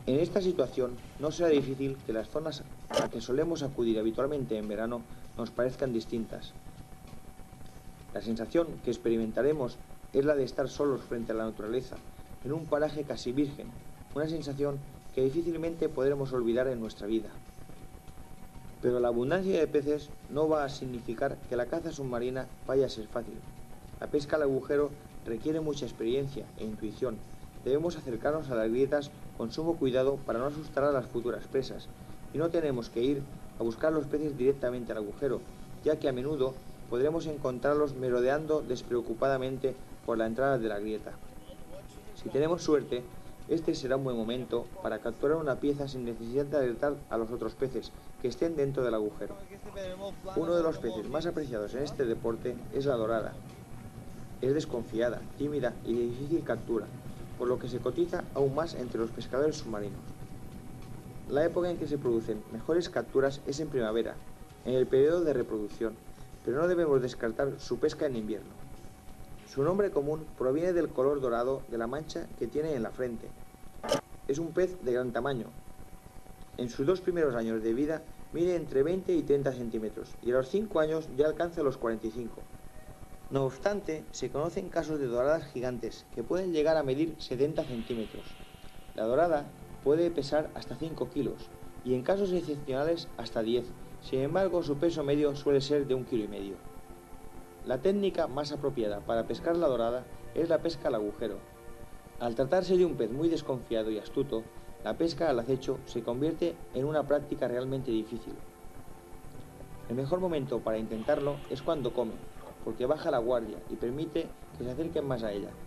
A: En esta situación no será difícil que las zonas a que solemos acudir habitualmente en verano nos parezcan distintas. La sensación que experimentaremos es la de estar solos frente a la naturaleza, en un paraje casi virgen, una sensación que difícilmente podremos olvidar en nuestra vida. Pero la abundancia de peces no va a significar que la caza submarina vaya a ser fácil. La pesca al agujero requiere mucha experiencia e intuición. Debemos acercarnos a las grietas con sumo cuidado para no asustar a las futuras presas, y no tenemos que ir a buscar los peces directamente al agujero, ya que a menudo podremos encontrarlos merodeando despreocupadamente por la entrada de la grieta. Si tenemos suerte, este será un buen momento para capturar una pieza sin necesidad de alertar a los otros peces que estén dentro del agujero. Uno de los peces más apreciados en este deporte es la dorada. Es desconfiada, tímida y de difícil captura, por lo que se cotiza aún más entre los pescadores submarinos. La época en que se producen mejores capturas es en primavera, en el periodo de reproducción, pero no debemos descartar su pesca en invierno. Su nombre común proviene del color dorado de la mancha que tiene en la frente. Es un pez de gran tamaño. En sus 2 primeros años de vida mide entre 20 y 30 centímetros y a los 5 años ya alcanza los 45. No obstante, se conocen casos de doradas gigantes que pueden llegar a medir 70 centímetros. La dorada puede pesar hasta 5 kilos y en casos excepcionales hasta 10. Sin embargo, su peso medio suele ser de 1,5 kilos. La técnica más apropiada para pescar la dorada es la pesca al agujero. Al tratarse de un pez muy desconfiado y astuto, la pesca al acecho se convierte en una práctica realmente difícil. El mejor momento para intentarlo es cuando come, porque baja la guardia y permite que se acerquen más a ella.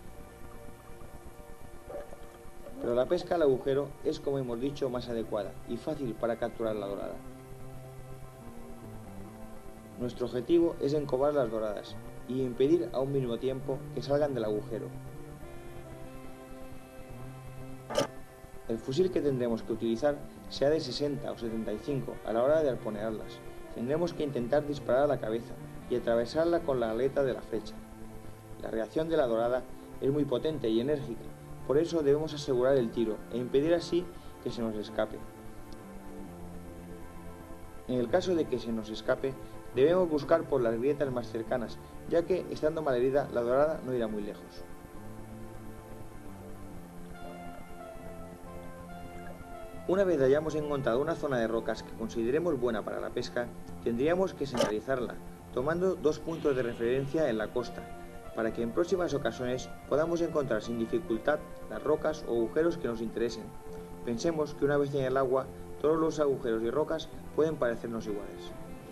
A: Pero la pesca al agujero es, como hemos dicho, más adecuada y fácil para capturar la dorada. Nuestro objetivo es encobar las doradas y impedir a un mínimo tiempo que salgan del agujero. El fusil que tendremos que utilizar sea de 60 o 75 a la hora de arponearlas. Tendremos que intentar disparar a la cabeza y atravesarla con la aleta de la flecha. La reacción de la dorada es muy potente y enérgica, por eso debemos asegurar el tiro e impedir así que se nos escape. En el caso de que se nos escape, debemos buscar por las grietas más cercanas, ya que, estando malherida, la dorada no irá muy lejos. Una vez hayamos encontrado una zona de rocas que consideremos buena para la pesca, tendríamos que señalizarla, tomando 2 puntos de referencia en la costa, para que en próximas ocasiones podamos encontrar sin dificultad las rocas o agujeros que nos interesen. Pensemos que una vez en el agua, todos los agujeros y rocas pueden parecernos iguales.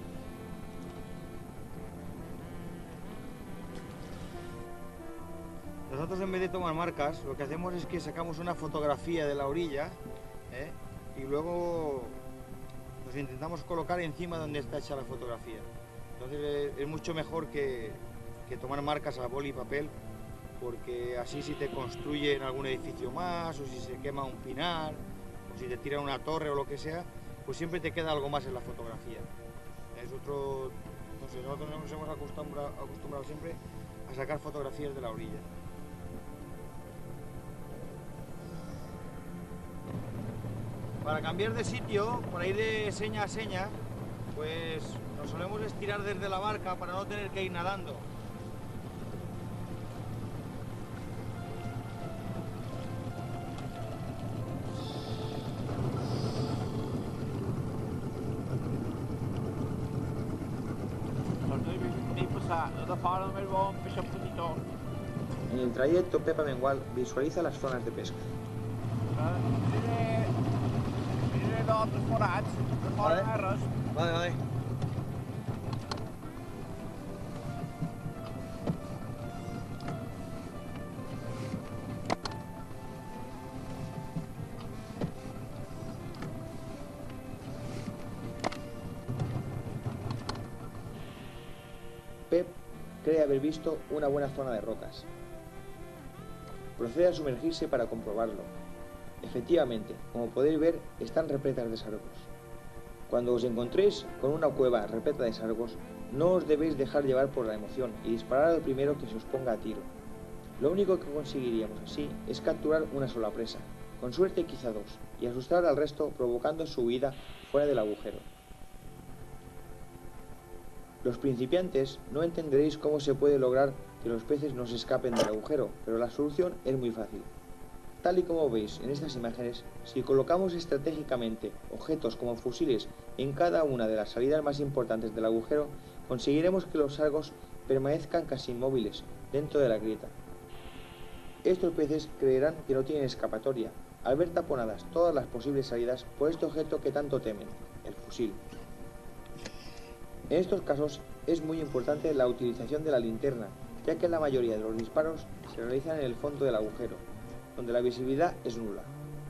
B: Nosotros, en vez de tomar marcas, lo que hacemos es que sacamos una fotografía de la orilla, y luego nos intentamos colocar encima donde está hecha la fotografía. Entonces es mucho mejor que tomar marcas a boli y papel, porque así, si te construyen algún edificio más, o si se quema un pinar, o si te tiran una torre o lo que sea, pues siempre te queda algo más en la fotografía. Es otro, no sé, nosotros nos hemos acostumbrado siempre a sacar fotografías de la orilla. Para cambiar de sitio, para ir de seña a seña, pues nos solemos estirar desde la barca para no tener que ir nadando.
A: En el trayecto, Pepa Mengual visualiza las zonas de pesca.
B: Vale.
A: Pep cree haber visto una buena zona de rocas. Procede a sumergirse para comprobarlo. Efectivamente, como podéis ver, están repletas de sargos. Cuando os encontréis con una cueva repleta de sargos, no os debéis dejar llevar por la emoción y disparar al primero que se os ponga a tiro. Lo único que conseguiríamos así es capturar una sola presa, con suerte quizá 2, y asustar al resto provocando su huida fuera del agujero. Los principiantes no entenderéis cómo se puede lograr que los peces no se escapen del agujero, pero la solución es muy fácil. Tal y como veis en estas imágenes, si colocamos estratégicamente objetos como fusiles en cada una de las salidas más importantes del agujero, conseguiremos que los sargos permanezcan casi inmóviles dentro de la grieta. Estos peces creerán que no tienen escapatoria, al ver taponadas todas las posibles salidas por este objeto que tanto temen, el fusil. En estos casos es muy importante la utilización de la linterna, ya que la mayoría de los disparos se realizan en el fondo del agujero, donde la visibilidad es nula.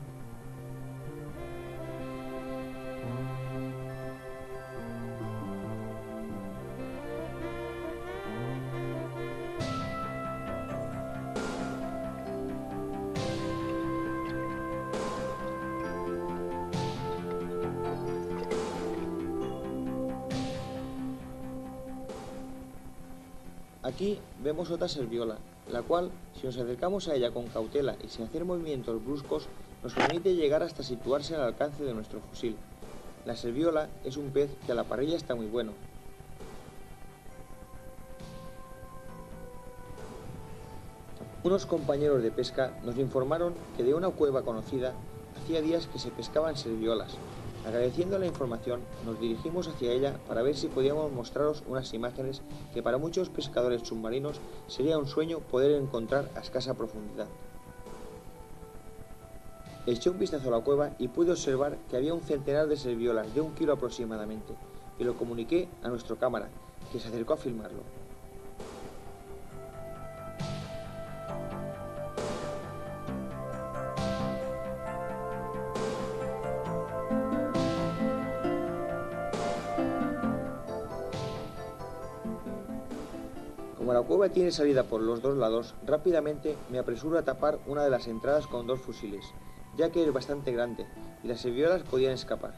A: Aquí vemos otra serviola, la cual, si nos acercamos a ella con cautela y sin hacer movimientos bruscos, nos permite llegar hasta situarse al alcance de nuestro fusil. La serviola es un pez que a la parrilla está muy bueno. Unos compañeros de pesca nos informaron que de una cueva conocida hacía días que se pescaban serviolas. Agradeciendo la información, nos dirigimos hacia ella para ver si podíamos mostraros unas imágenes que para muchos pescadores submarinos sería un sueño poder encontrar a escasa profundidad. Eché un vistazo a la cueva y pude observar que había un centenar de serviolas de 1 kilo aproximadamente, y lo comuniqué a nuestro cámara, que se acercó a filmarlo. Como la cueva tiene salida por los dos lados, rápidamente me apresuro a tapar una de las entradas con 2 fusiles, ya que es bastante grande y las serviolas podían escapar.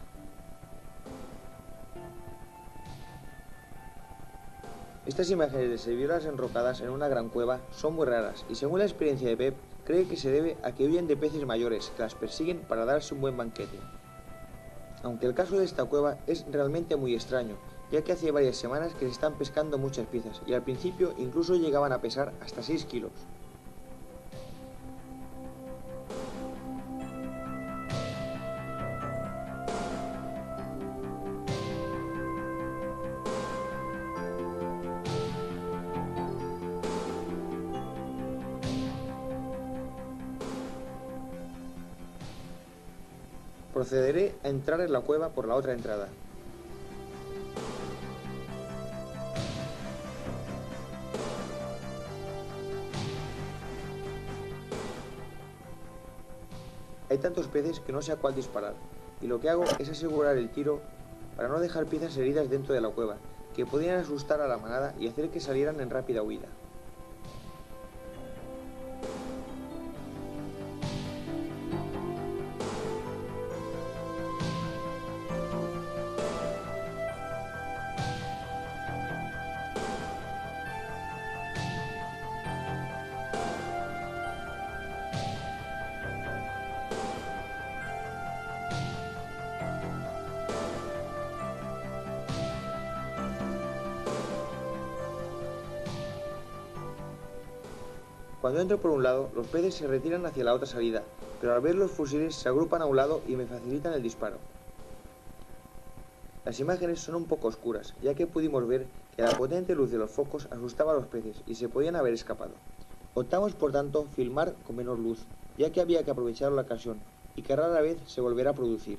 A: Estas imágenes de serviolas enrocadas en una gran cueva son muy raras y, según la experiencia de Pep, cree que se debe a que huyen de peces mayores que las persiguen para darse un buen banquete. Aunque el caso de esta cueva es realmente muy extraño, ya que hace varias semanas que se están pescando muchas piezas y al principio incluso llegaban a pesar hasta 6 kilos. Procederé a entrar en la cueva por la otra entrada. Hay tantos peces que no sé a cuál disparar, y lo que hago es asegurar el tiro para no dejar piezas heridas dentro de la cueva, que podrían asustar a la manada y hacer que salieran en rápida huida. Cuando entro por un lado, los peces se retiran hacia la otra salida, pero al ver los fusiles se agrupan a un lado y me facilitan el disparo. Las imágenes son un poco oscuras, ya que pudimos ver que la potente luz de los focos asustaba a los peces y se podían haber escapado. Optamos por tanto filmar con menor luz, ya que había que aprovechar la ocasión y que rara vez se volverá a producir.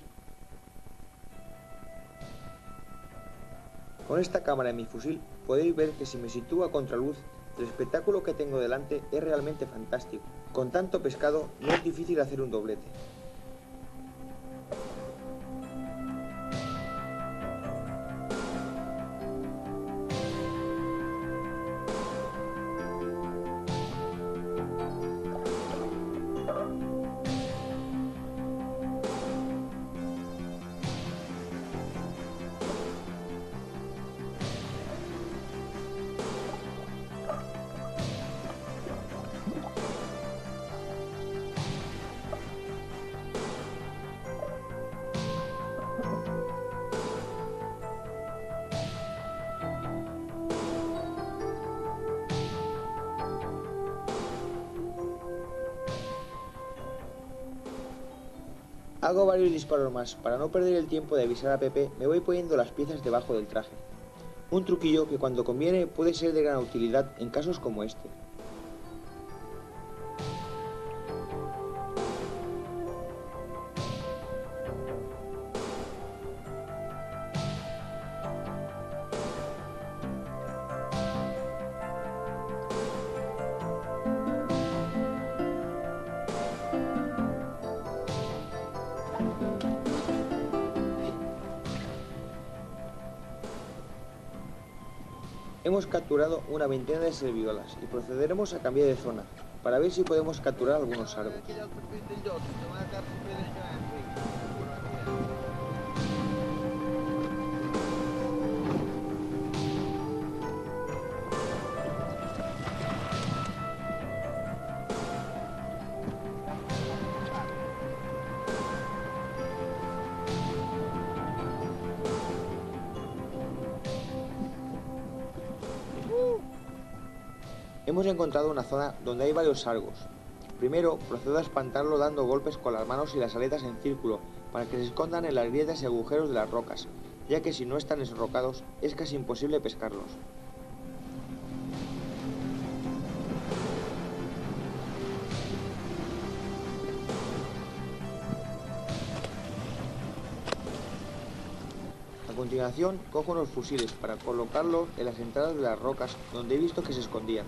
A: Con esta cámara en mi fusil podéis ver que si me sitúo a contraluz, el espectáculo que tengo delante es realmente fantástico. Con tanto pescado no es difícil hacer un doblete. Hago varios disparos más. Para no perder el tiempo de avisar a Pepe, me voy poniendo las piezas debajo del traje. Un truquillo que cuando conviene puede ser de gran utilidad en casos como este. Hemos capturado una veintena de serviolas y procederemos a cambiar de zona para ver si podemos capturar algunos sargos. Hemos encontrado una zona donde hay varios sargos. Primero, procedo a espantarlo dando golpes con las manos y las aletas en círculo para que se escondan en las grietas y agujeros de las rocas, ya que si no están enrocados es casi imposible pescarlos. A continuación, cojo unos fusiles para colocarlos en las entradas de las rocas donde he visto que se escondían.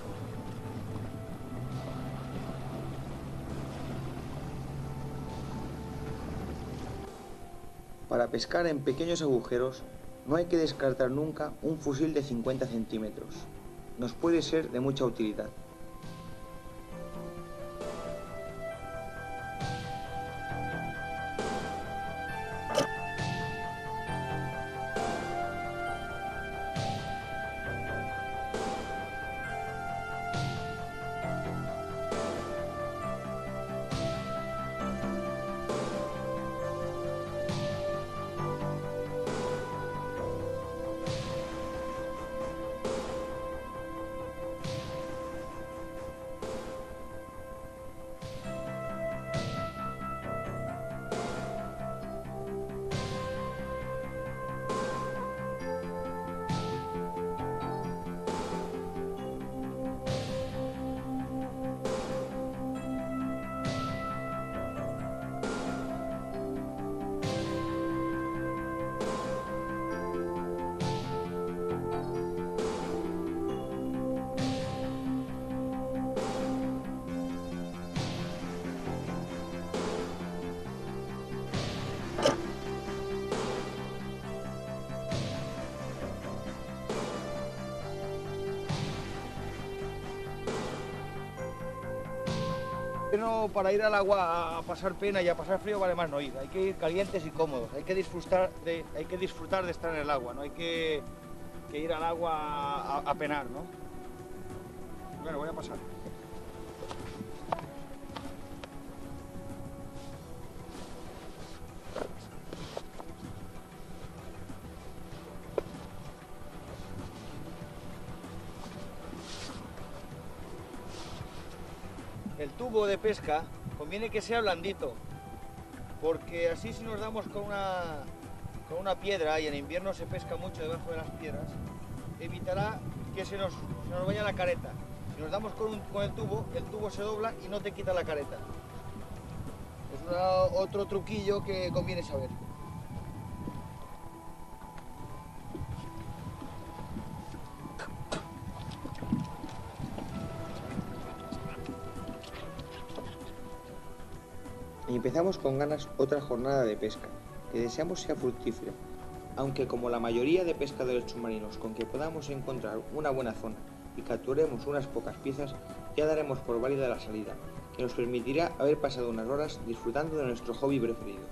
A: Para pescar en pequeños agujeros no hay que descartar nunca un fusil de 50 centímetros. Nos puede ser de mucha utilidad.
B: No, para ir al agua a pasar pena y a pasar frío vale más no ir, hay que ir calientes y cómodos, hay que disfrutar de estar en el agua, no hay que ir al agua a penar, ¿no? Bueno, voy a pasar. El tubo de pesca conviene que sea blandito, porque así si nos damos con una piedra y en invierno se pesca mucho debajo de las piedras, evitará que se nos vaya la careta. Si nos damos con el tubo se dobla y no te quita la careta. Es otro truquillo que conviene saber.
A: Y empezamos con ganas otra jornada de pesca, que deseamos sea fructífera, aunque como la mayoría de pescadores submarinos con que podamos encontrar una buena zona y capturemos unas pocas piezas, ya daremos por válida la salida, que nos permitirá haber pasado unas horas disfrutando de nuestro hobby preferido.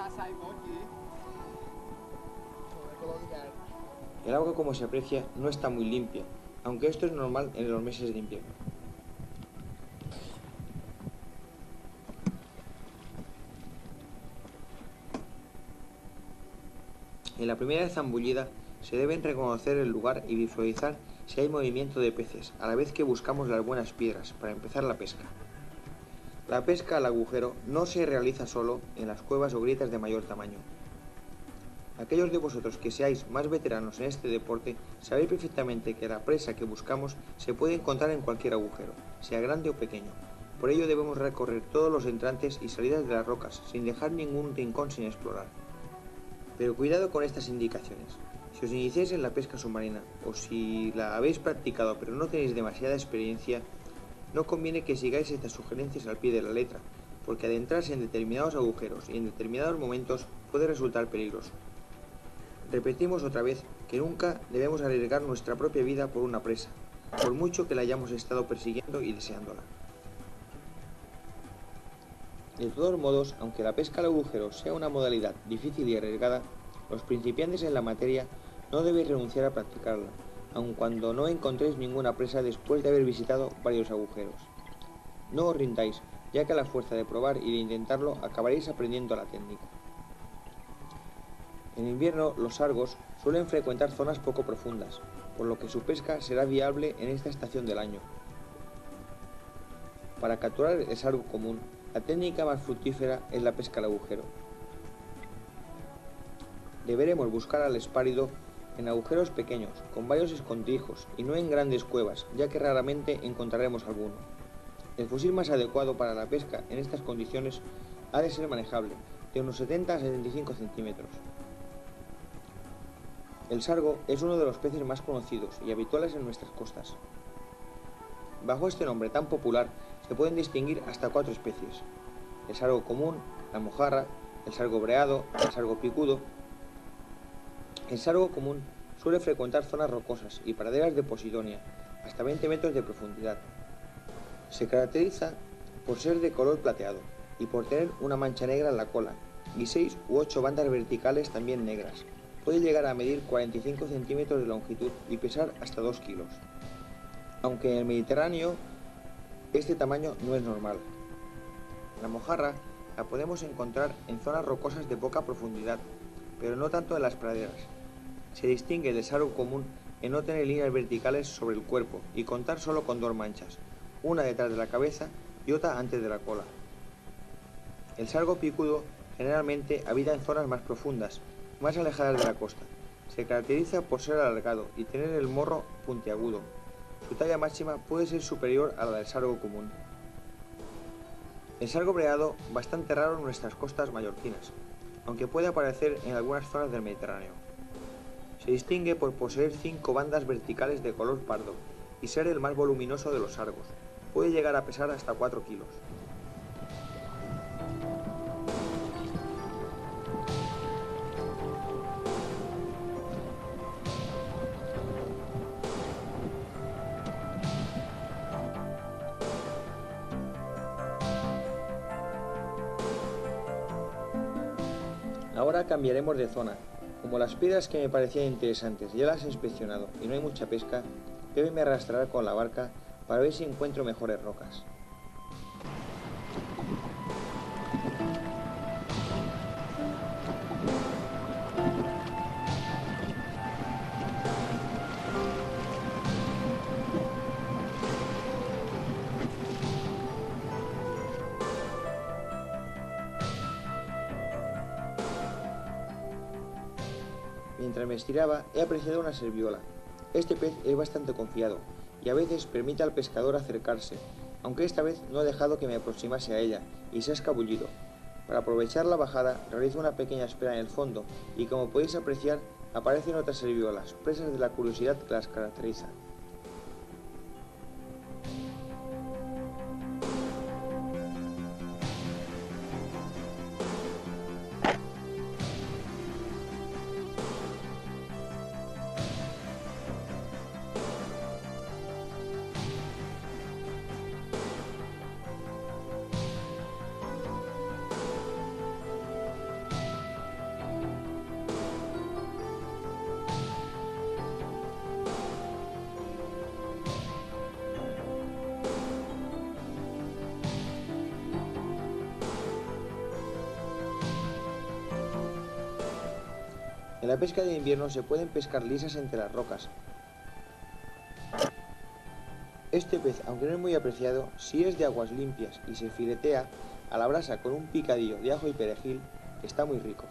A: El agua, como se aprecia, no está muy limpia, aunque esto es normal en los meses de invierno. En la primera zambullida se deben reconocer el lugar y visualizar si hay movimiento de peces, a la vez que buscamos las buenas piedras para empezar la pesca. La pesca al agujero no se realiza solo en las cuevas o grietas de mayor tamaño. Aquellos de vosotros que seáis más veteranos en este deporte sabéis perfectamente que la presa que buscamos se puede encontrar en cualquier agujero, sea grande o pequeño. Por ello debemos recorrer todos los entrantes y salidas de las rocas, sin dejar ningún rincón sin explorar. Pero cuidado con estas indicaciones. Si os iniciáis en la pesca submarina o si la habéis practicado pero no tenéis demasiada experiencia, no conviene que sigáis estas sugerencias al pie de la letra, porque adentrarse en determinados agujeros y en determinados momentos puede resultar peligroso. Repetimos otra vez que nunca debemos arriesgar nuestra propia vida por una presa, por mucho que la hayamos estado persiguiendo y deseándola. De todos modos, aunque la pesca al agujero sea una modalidad difícil y arriesgada, los principiantes en la materia no debéis renunciar a practicarla, aun cuando no encontréis ninguna presa después de haber visitado varios agujeros. No os rindáis, ya que a la fuerza de probar y de intentarlo acabaréis aprendiendo la técnica. En invierno, los sargos suelen frecuentar zonas poco profundas, por lo que su pesca será viable en esta estación del año. Para capturar el sargo común, la técnica más fructífera es la pesca al agujero. Deberemos buscar al espárido en agujeros pequeños, con varios escondrijos y no en grandes cuevas, ya que raramente encontraremos alguno. El fusil más adecuado para la pesca en estas condiciones ha de ser manejable, de unos 70 a 75 centímetros. El sargo es uno de los peces más conocidos y habituales en nuestras costas. Bajo este nombre tan popular se pueden distinguir hasta 4 especies: el sargo común, la mojarra, el sargo breado, el sargo picudo. El sargo común suele frecuentar zonas rocosas y praderas de posidonia, hasta 20 metros de profundidad. Se caracteriza por ser de color plateado y por tener una mancha negra en la cola y 6 u 8 bandas verticales también negras. Puede llegar a medir 45 centímetros de longitud y pesar hasta 2 kilos. Aunque en el Mediterráneo este tamaño no es normal. La mojarra la podemos encontrar en zonas rocosas de poca profundidad, pero no tanto en las praderas. Se distingue del sargo común en no tener líneas verticales sobre el cuerpo y contar solo con 2 manchas, una detrás de la cabeza y otra antes de la cola. El sargo picudo generalmente habita en zonas más profundas, más alejadas de la costa. Se caracteriza por ser alargado y tener el morro puntiagudo. Su talla máxima puede ser superior a la del sargo común. El sargo breado, bastante raro en nuestras costas mallorquinas, aunque puede aparecer en algunas zonas del Mediterráneo. Se distingue por poseer 5 bandas verticales de color pardo y ser el más voluminoso de los sargos. Puede llegar a pesar hasta 4 kilos. Ahora cambiaremos de zona. Como las piedras que me parecían interesantes ya las he inspeccionado y no hay mucha pesca, debo arrastrar con la barca para ver si encuentro mejores rocas. Mientras me estiraba, he apreciado una serviola. Este pez es bastante confiado y a veces permite al pescador acercarse, aunque esta vez no he dejado que me aproximase a ella y se ha escabullido. Para aprovechar la bajada, realizo una pequeña espera en el fondo y, como podéis apreciar, aparecen otras serviolas, presas de la curiosidad que las caracteriza. En la pesca de invierno se pueden pescar lisas entre las rocas. Este pez, aunque no es muy apreciado, si es de aguas limpias y se filetea a la brasa con un picadillo de ajo y perejil, está muy rico.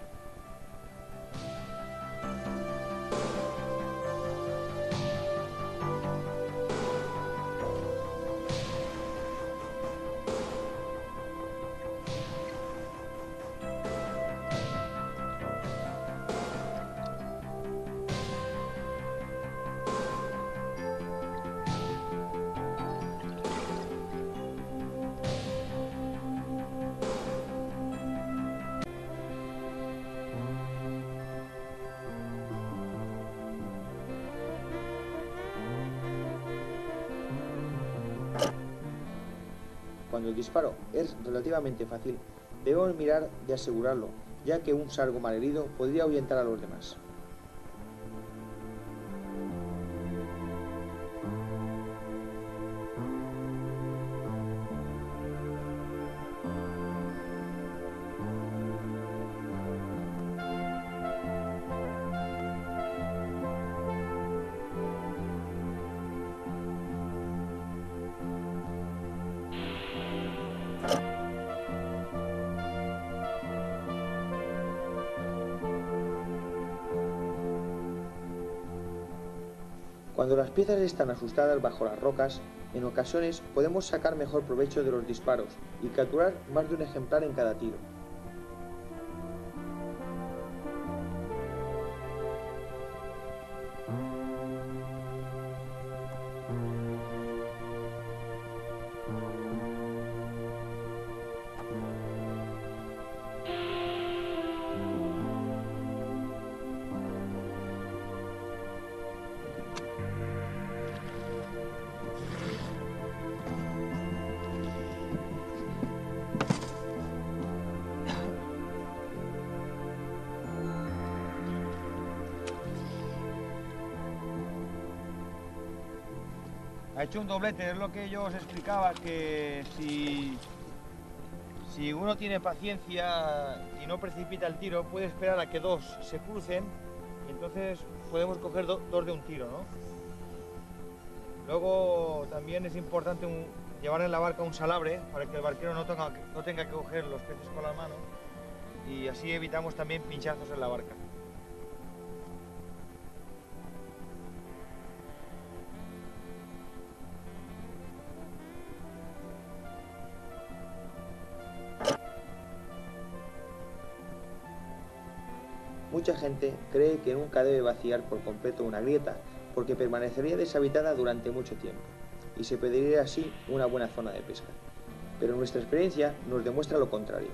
A: Cuando el disparo es relativamente fácil, debemos mirar de asegurarlo, ya que un sargo malherido podría ahuyentar a los demás. Cuando las piezas están asustadas bajo las rocas, en ocasiones podemos sacar mejor provecho de los disparos y capturar más de un ejemplar en cada tiro.
B: Ha hecho un doblete, es lo que yo os explicaba, que si uno tiene paciencia y no precipita el tiro, puede esperar a que dos se crucen y entonces podemos coger dos de un tiro, ¿no? Luego también es importante llevar en la barca un salabre para que el barquero no tenga que coger los peces con la mano y así evitamos también pinchazos en la barca.
A: Mucha gente cree que nunca debe vaciar por completo una grieta, porque permanecería deshabitada durante mucho tiempo, y se perdería así una buena zona de pesca. Pero nuestra experiencia nos demuestra lo contrario.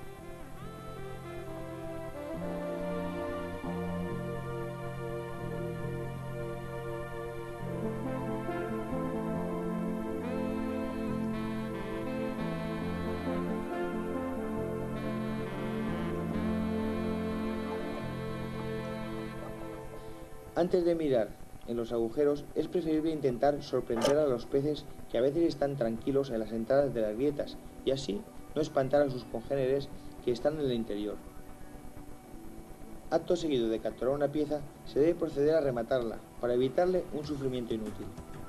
A: Antes de mirar en los agujeros, es preferible intentar sorprender a los peces que a veces están tranquilos en las entradas de las grietas y así no espantar a sus congéneres que están en el interior. Acto seguido de capturar una pieza, se debe proceder a rematarla para evitarle un sufrimiento inútil.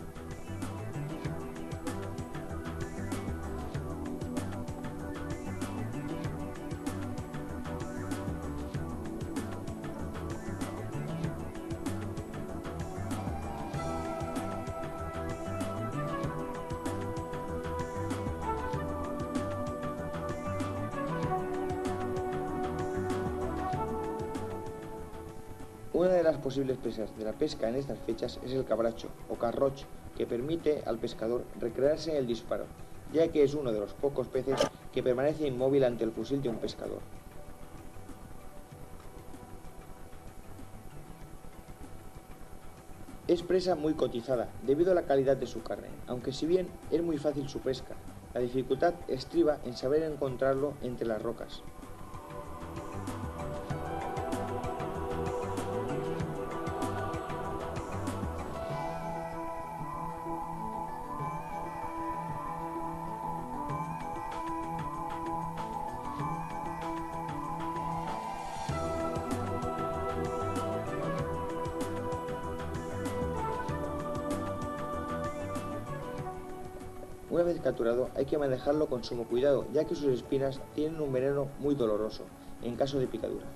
A: Una de las posibles presas de la pesca en estas fechas es el cabracho o carroch, que permite al pescador recrearse en el disparo, ya que es uno de los pocos peces que permanece inmóvil ante el fusil de un pescador. Es presa muy cotizada debido a la calidad de su carne, aunque si bien es muy fácil su pesca, la dificultad estriba en saber encontrarlo entre las rocas. Una vez capturado hay que manejarlo con sumo cuidado, ya que sus espinas tienen un veneno muy doloroso en caso de picadura.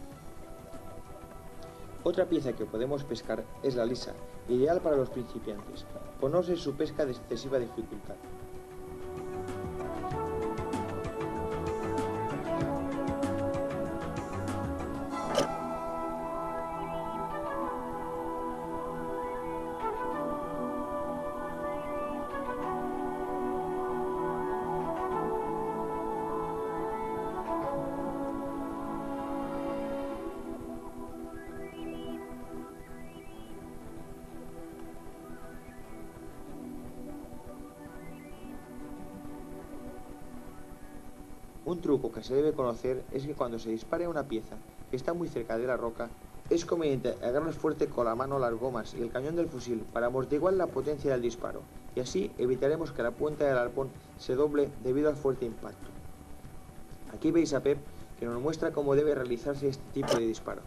A: Otra pieza que podemos pescar es la lisa, ideal para los principiantes, por no ser su pesca de excesiva dificultad. Un truco que se debe conocer es que cuando se dispare una pieza que está muy cerca de la roca, es conveniente agarrar fuerte con la mano las gomas y el cañón del fusil para amortiguar la potencia del disparo, y así evitaremos que la punta del arpón se doble debido al fuerte impacto. Aquí veis a Pep que nos muestra cómo debe realizarse este tipo de disparo.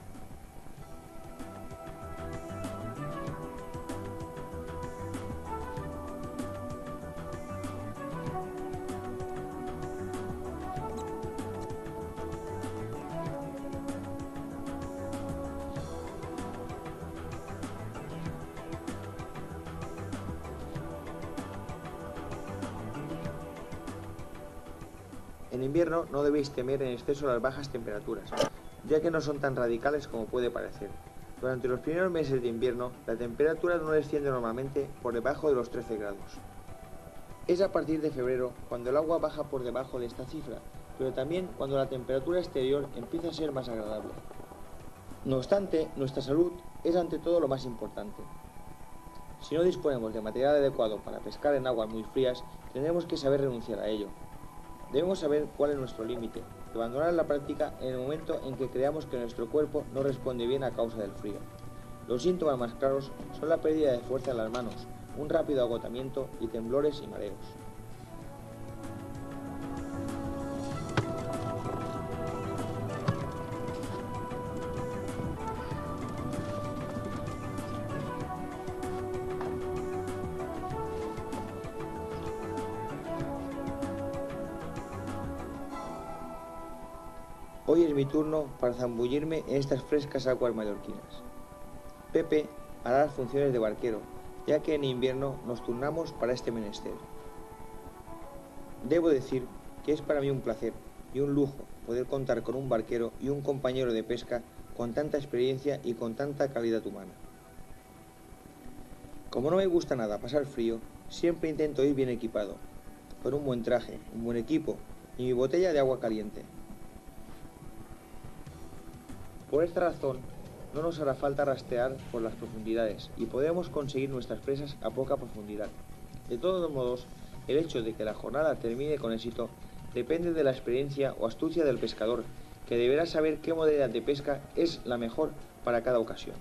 A: En invierno no debéis temer en exceso las bajas temperaturas, ya que no son tan radicales como puede parecer. Durante los primeros meses de invierno, la temperatura no desciende normalmente por debajo de los 13 grados. Es a partir de febrero cuando el agua baja por debajo de esta cifra, pero también cuando la temperatura exterior empieza a ser más agradable. No obstante, nuestra salud es ante todo lo más importante. Si no disponemos de material adecuado para pescar en aguas muy frías, tendremos que saber renunciar a ello. Debemos saber cuál es nuestro límite y abandonar la práctica en el momento en que creamos que nuestro cuerpo no responde bien a causa del frío. Los síntomas más claros son la pérdida de fuerza en las manos, un rápido agotamiento y temblores y mareos. Hoy es mi turno para zambullirme en estas frescas aguas mallorquinas. Pepe hará las funciones de barquero, ya que en invierno nos turnamos para este menester. Debo decir que es para mí un placer y un lujo poder contar con un barquero y un compañero de pesca con tanta experiencia y con tanta calidad humana. Como no me gusta nada pasar frío, siempre intento ir bien equipado, con un buen traje, un buen equipo y mi botella de agua caliente. Por esta razón, no nos hará falta rastrear por las profundidades y podemos conseguir nuestras presas a poca profundidad. De todos modos, el hecho de que la jornada termine con éxito depende de la experiencia o astucia del pescador, que deberá saber qué modalidad de pesca es la mejor para cada ocasión.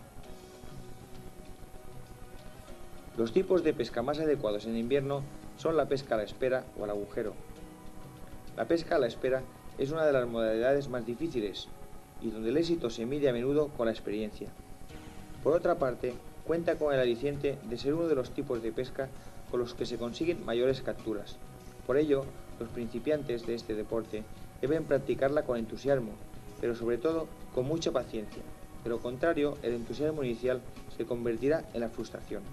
A: Los tipos de pesca más adecuados en invierno son la pesca a la espera o al agujero. La pesca a la espera es una de las modalidades más difíciles y donde el éxito se mide a menudo con la experiencia. Por otra parte, cuenta con el aliciente de ser uno de los tipos de pesca con los que se consiguen mayores capturas. Por ello, los principiantes de este deporte deben practicarla con entusiasmo, pero sobre todo con mucha paciencia. De lo contrario, el entusiasmo inicial se convertirá en la frustración.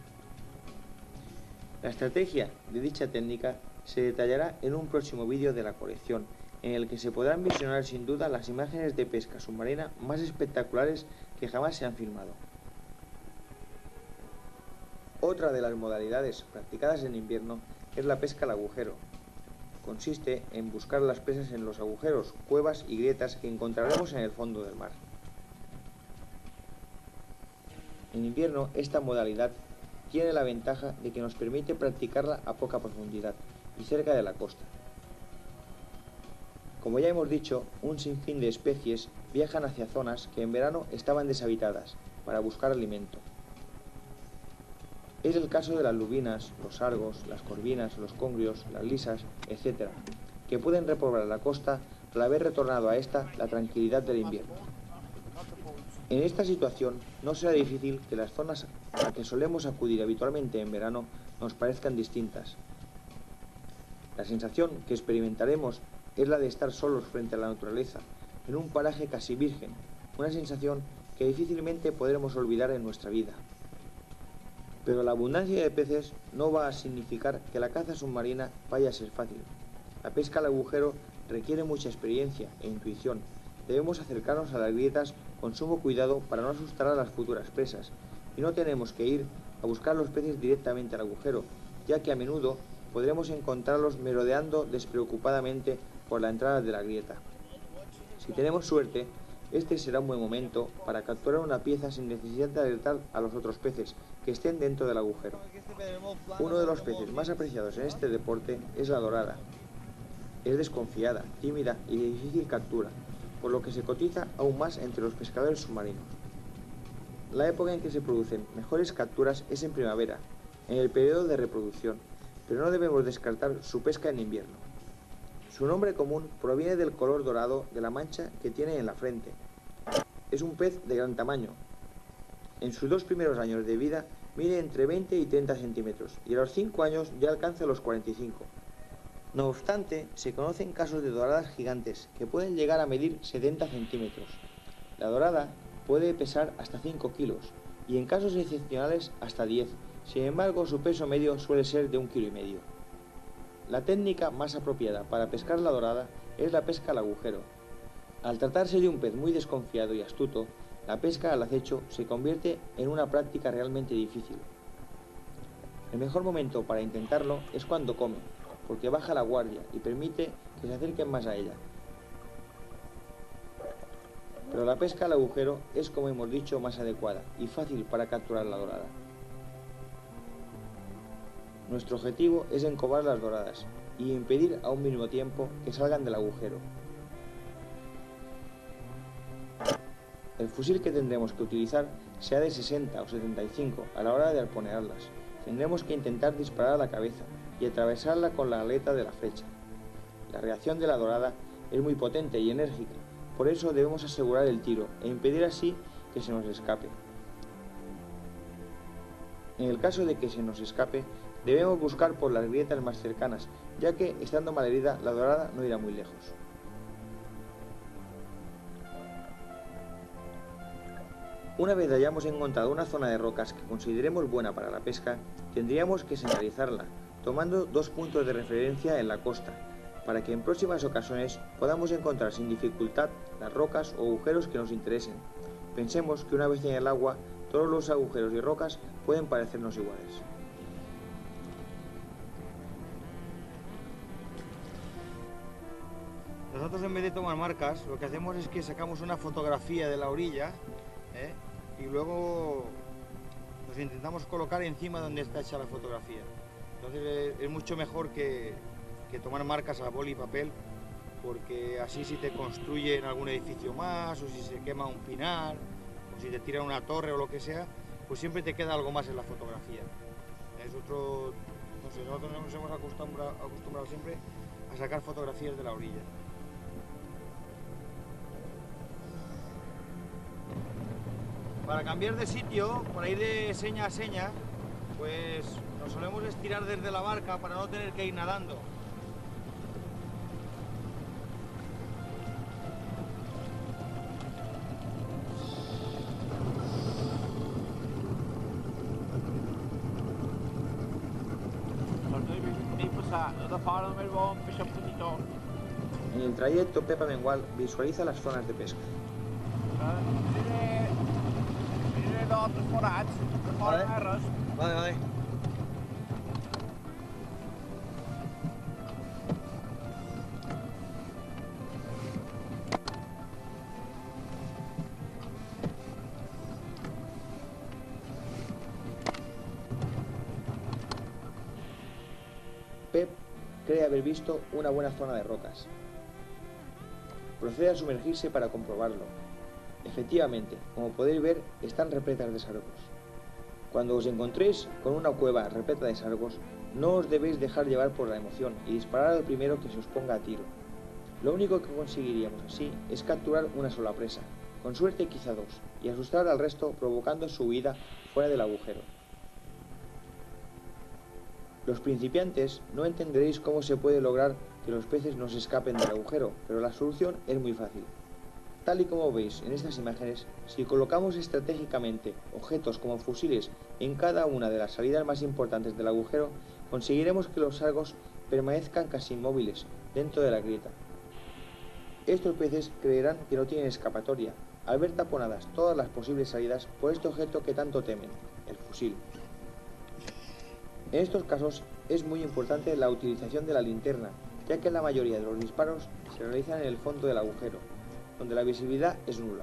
A: La estrategia de dicha técnica se detallará en un próximo vídeo de la colección, en el que se podrán visionar sin duda las imágenes de pesca submarina más espectaculares que jamás se han filmado. Otra de las modalidades practicadas en invierno es la pesca al agujero. Consiste en buscar las presas en los agujeros, cuevas y grietas que encontraremos en el fondo del mar. En invierno, esta modalidad tiene la ventaja de que nos permite practicarla a poca profundidad y cerca de la costa. Como ya hemos dicho, un sinfín de especies viajan hacia zonas que en verano estaban deshabitadas para buscar alimento. Es el caso de las lubinas, los sargos, las corvinas, los congrios, las lisas, etc., que pueden repoblar la costa al haber retornado a esta la tranquilidad del invierno. En esta situación no será difícil que las zonas a que solemos acudir habitualmente en verano nos parezcan distintas. La sensación que experimentaremos es la de estar solos frente a la naturaleza, en un paraje casi virgen, una sensación que difícilmente podremos olvidar en nuestra vida. Pero la abundancia de peces no va a significar que la caza submarina vaya a ser fácil. La pesca al agujero requiere mucha experiencia e intuición. Debemos acercarnos a las grietas con sumo cuidado para no asustar a las futuras presas, y no tenemos que ir a buscar los peces directamente al agujero, ya que a menudo podremos encontrarlos merodeando despreocupadamente por la entrada de la grieta. Si tenemos suerte, este será un buen momento para capturar una pieza sin necesidad de alertar a los otros peces que estén dentro del agujero. Uno de los peces más apreciados en este deporte es la dorada. Es desconfiada, tímida y de difícil captura, por lo que se cotiza aún más entre los pescadores submarinos. La época en que se producen mejores capturas es en primavera, en el periodo de reproducción, pero no debemos descartar su pesca en invierno. Su nombre común proviene del color dorado de la mancha que tiene en la frente. Es un pez de gran tamaño. En sus 2 primeros años de vida mide entre 20 y 30 centímetros y a los 5 años ya alcanza los 45. No obstante, se conocen casos de doradas gigantes que pueden llegar a medir 70 centímetros. La dorada puede pesar hasta 5 kilos y en casos excepcionales hasta 10. Sin embargo, su peso medio suele ser de 1,5 kilos. La técnica más apropiada para pescar la dorada es la pesca al agujero. Al tratarse de un pez muy desconfiado y astuto, la pesca al acecho se convierte en una práctica realmente difícil. El mejor momento para intentarlo es cuando come, porque baja la guardia y permite que se acerquen más a ella. Pero la pesca al agujero es, como hemos dicho, más adecuada y fácil para capturar la dorada. Nuestro objetivo es encobar las doradas y impedir a un mismo tiempo que salgan del agujero. El fusil que tendremos que utilizar sea de 60 o 75 a la hora de arponearlas. Tendremos que intentar disparar a la cabeza y atravesarla con la aleta de la flecha. La reacción de la dorada es muy potente y enérgica, por eso debemos asegurar el tiro e impedir así que se nos escape. En el caso de que se nos escape, debemos buscar por las grietas más cercanas, ya que, estando malherida, la dorada no irá muy lejos. Una vez hayamos encontrado una zona de rocas que consideremos buena para la pesca, tendríamos que señalizarla, tomando 2 puntos de referencia en la costa, para que en próximas ocasiones podamos encontrar sin dificultad las rocas o agujeros que nos interesen. Pensemos que una vez en el agua, todos los agujeros y rocas pueden parecernos iguales.
B: Nosotros, en vez de tomar marcas, lo que hacemos es que sacamos una fotografía de la orilla, y luego nos intentamos colocar encima donde está hecha la fotografía. Entonces es mucho mejor que tomar marcas a boli y papel, porque así, si te construyen algún edificio más, o si se quema un pinar, o si te tiran una torre o lo que sea, pues siempre te queda algo más en la fotografía. Es otro, no sé, nosotros nos hemos acostumbrado siempre a sacar fotografías de la orilla. Para cambiar de sitio, para ir de seña a seña, pues nos solemos estirar desde la barca para no tener que ir nadando.
A: En el trayecto, Pepa Mengual visualiza las zonas de pesca.
B: Vale.
A: Pep cree haber visto una buena zona de rocas. Procede a sumergirse para comprobarlo. Efectivamente, como podéis ver, están repletas de sargos. Cuando os encontréis con una cueva repleta de sargos, no os debéis dejar llevar por la emoción y disparar al primero que se os ponga a tiro. Lo único que conseguiríamos así es capturar una sola presa, con suerte quizá 2, y asustar al resto provocando su huida fuera del agujero. Los principiantes no entenderéis cómo se puede lograr que los peces no se escapen del agujero, pero la solución es muy fácil. Tal y como veis en estas imágenes, si colocamos estratégicamente objetos como fusiles en cada una de las salidas más importantes del agujero, conseguiremos que los sargos permanezcan casi inmóviles dentro de la grieta. Estos peces creerán que no tienen escapatoria, al ver taponadas todas las posibles salidas por este objeto que tanto temen, el fusil. En estos casos es muy importante la utilización de la linterna, ya que la mayoría de los disparos se realizan en el fondo del agujero, donde la visibilidad es nula.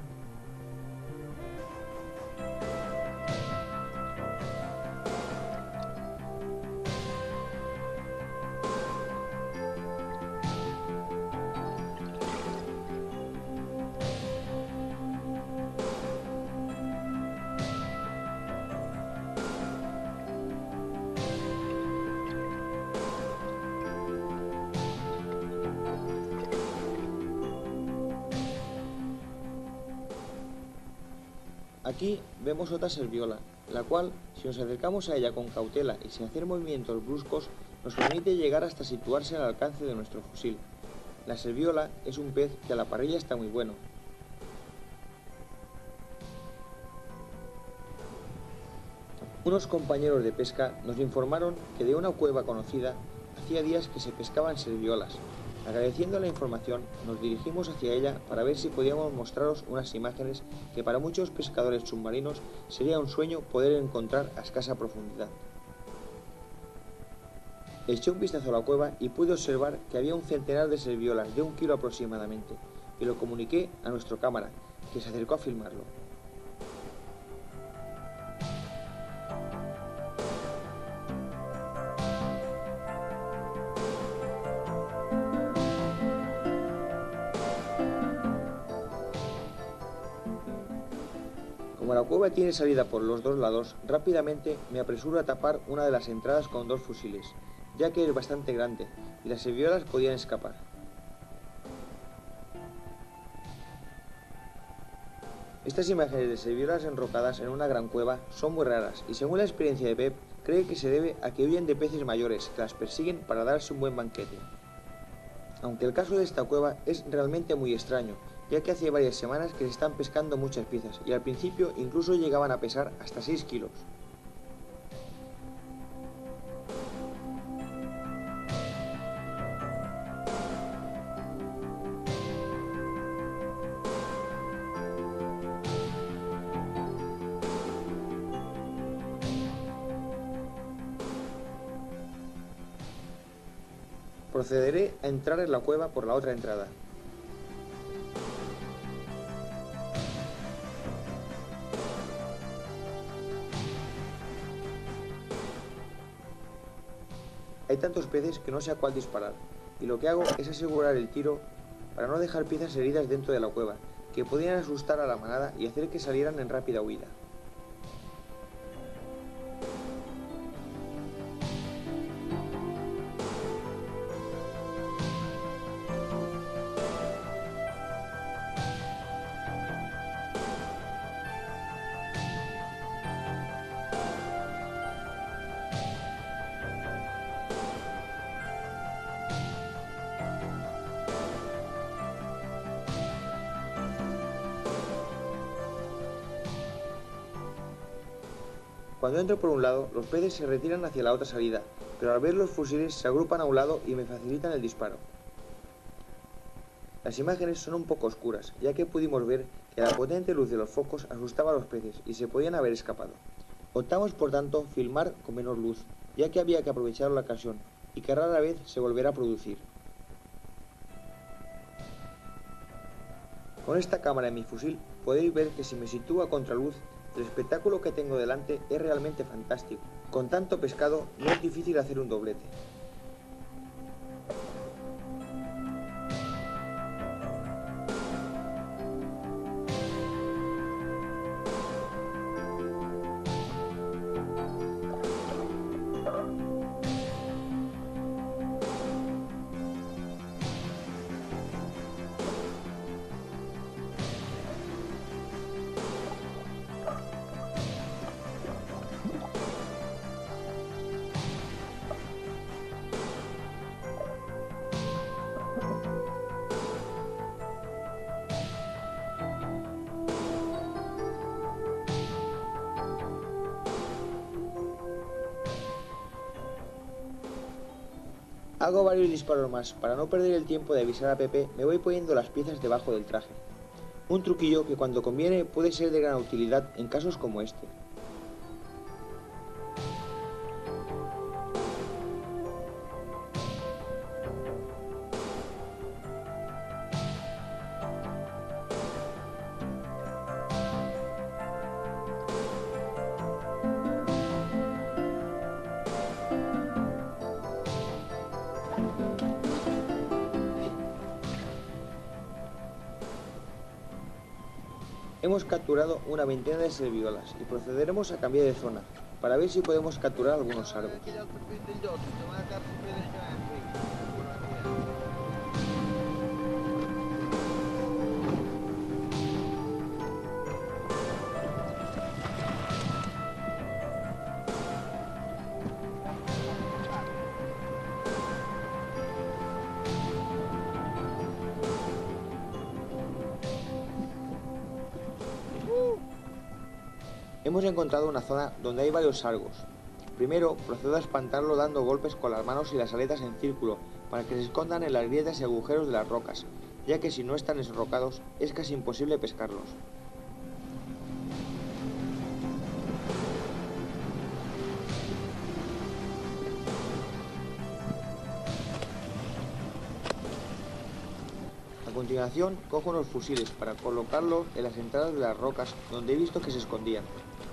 A: Aquí vemos otra serviola, la cual, si nos acercamos a ella con cautela y sin hacer movimientos bruscos, nos permite llegar hasta situarse al alcance de nuestro fusil. La serviola es un pez que a la parrilla está muy bueno. Unos compañeros de pesca nos informaron que de una cueva conocida hacía días que se pescaban serviolas. Agradeciendo la información, nos dirigimos hacia ella para ver si podíamos mostraros unas imágenes que para muchos pescadores submarinos sería un sueño poder encontrar a escasa profundidad. Eché un vistazo a la cueva y pude observar que había un centenar de serviolas de 1 kilo aproximadamente, y lo comuniqué a nuestro cámara, que se acercó a filmarlo. Como la cueva tiene salida por los dos lados, rápidamente me apresuro a tapar una de las entradas con 2 fusiles, ya que es bastante grande y las serviolas podían escapar. Estas imágenes de serviolas enrocadas en una gran cueva son muy raras y, según la experiencia de Pep, cree que se debe a que huyen de peces mayores que las persiguen para darse un buen banquete. Aunque el caso de esta cueva es realmente muy extraño, ya que hace varias semanas que se están pescando muchas piezas y al principio incluso llegaban a pesar hasta 6 kilos. Procederé a entrar en la cueva por la otra entrada. Hay tantos peces que no sé a cuál disparar, y lo que hago es asegurar el tiro para no dejar piezas heridas dentro de la cueva, que podrían asustar a la manada y hacer que salieran en rápida huida. Cuando entro por un lado, los peces se retiran hacia la otra salida, pero al ver los fusiles se agrupan a un lado y me facilitan el disparo. Las imágenes son un poco oscuras, ya que pudimos ver que la potente luz de los focos asustaba a los peces y se podían haber escapado. Optamos por tanto filmar con menor luz, ya que había que aprovechar la ocasión y que rara vez se volverá a producir. Con esta cámara en mi fusil podéis ver que si me sitúo a contraluz, el espectáculo que tengo delante es realmente fantástico. Con tanto pescado no es difícil hacer un doblete. Hago varios disparos más. Para no perder el tiempo de avisar a Pepe, me voy poniendo las piezas debajo del traje. Un truquillo que cuando conviene puede ser de gran utilidad en casos como este. Hemos capturado una veintena de serviolas y procederemos a cambiar de zona para ver si podemos capturar algunos sargos. Hemos encontrado una zona donde hay varios sargos. Primero, procedo a espantarlo dando golpes con las manos y las aletas en círculo para que se escondan en las grietas y agujeros de las rocas, ya que si no están enrocados es casi imposible pescarlos. A continuación, cojo unos fusiles para colocarlos en las entradas de las rocas donde he visto que se escondían.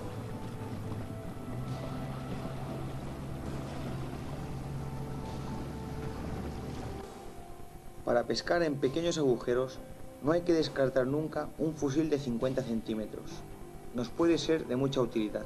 A: Para pescar en pequeños agujeros no hay que descartar nunca un fusil de 50 centímetros. Nos puede ser de mucha utilidad.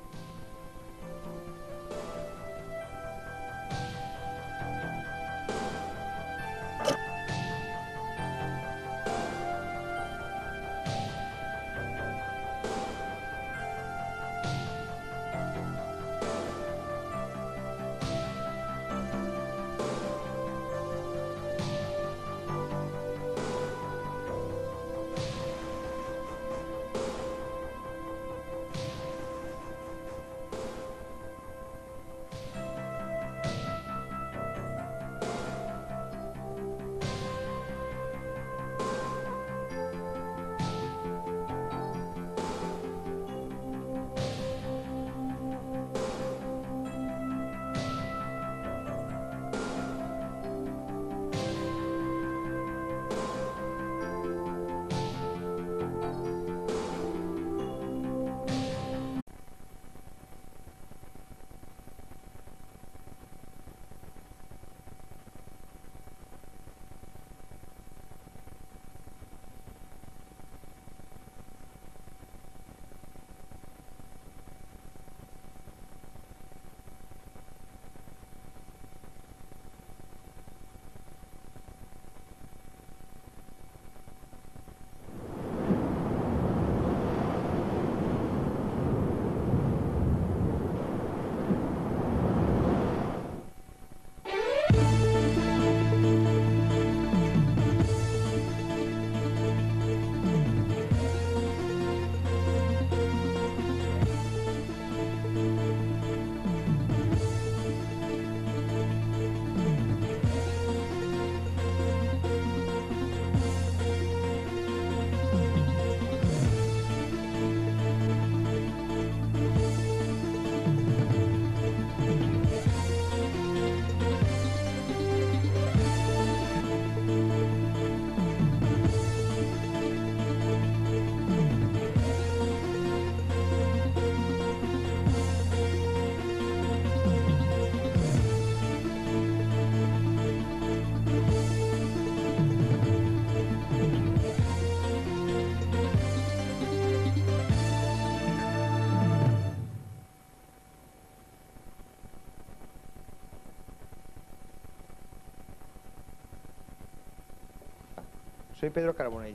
A: Soy Pedro Carbonell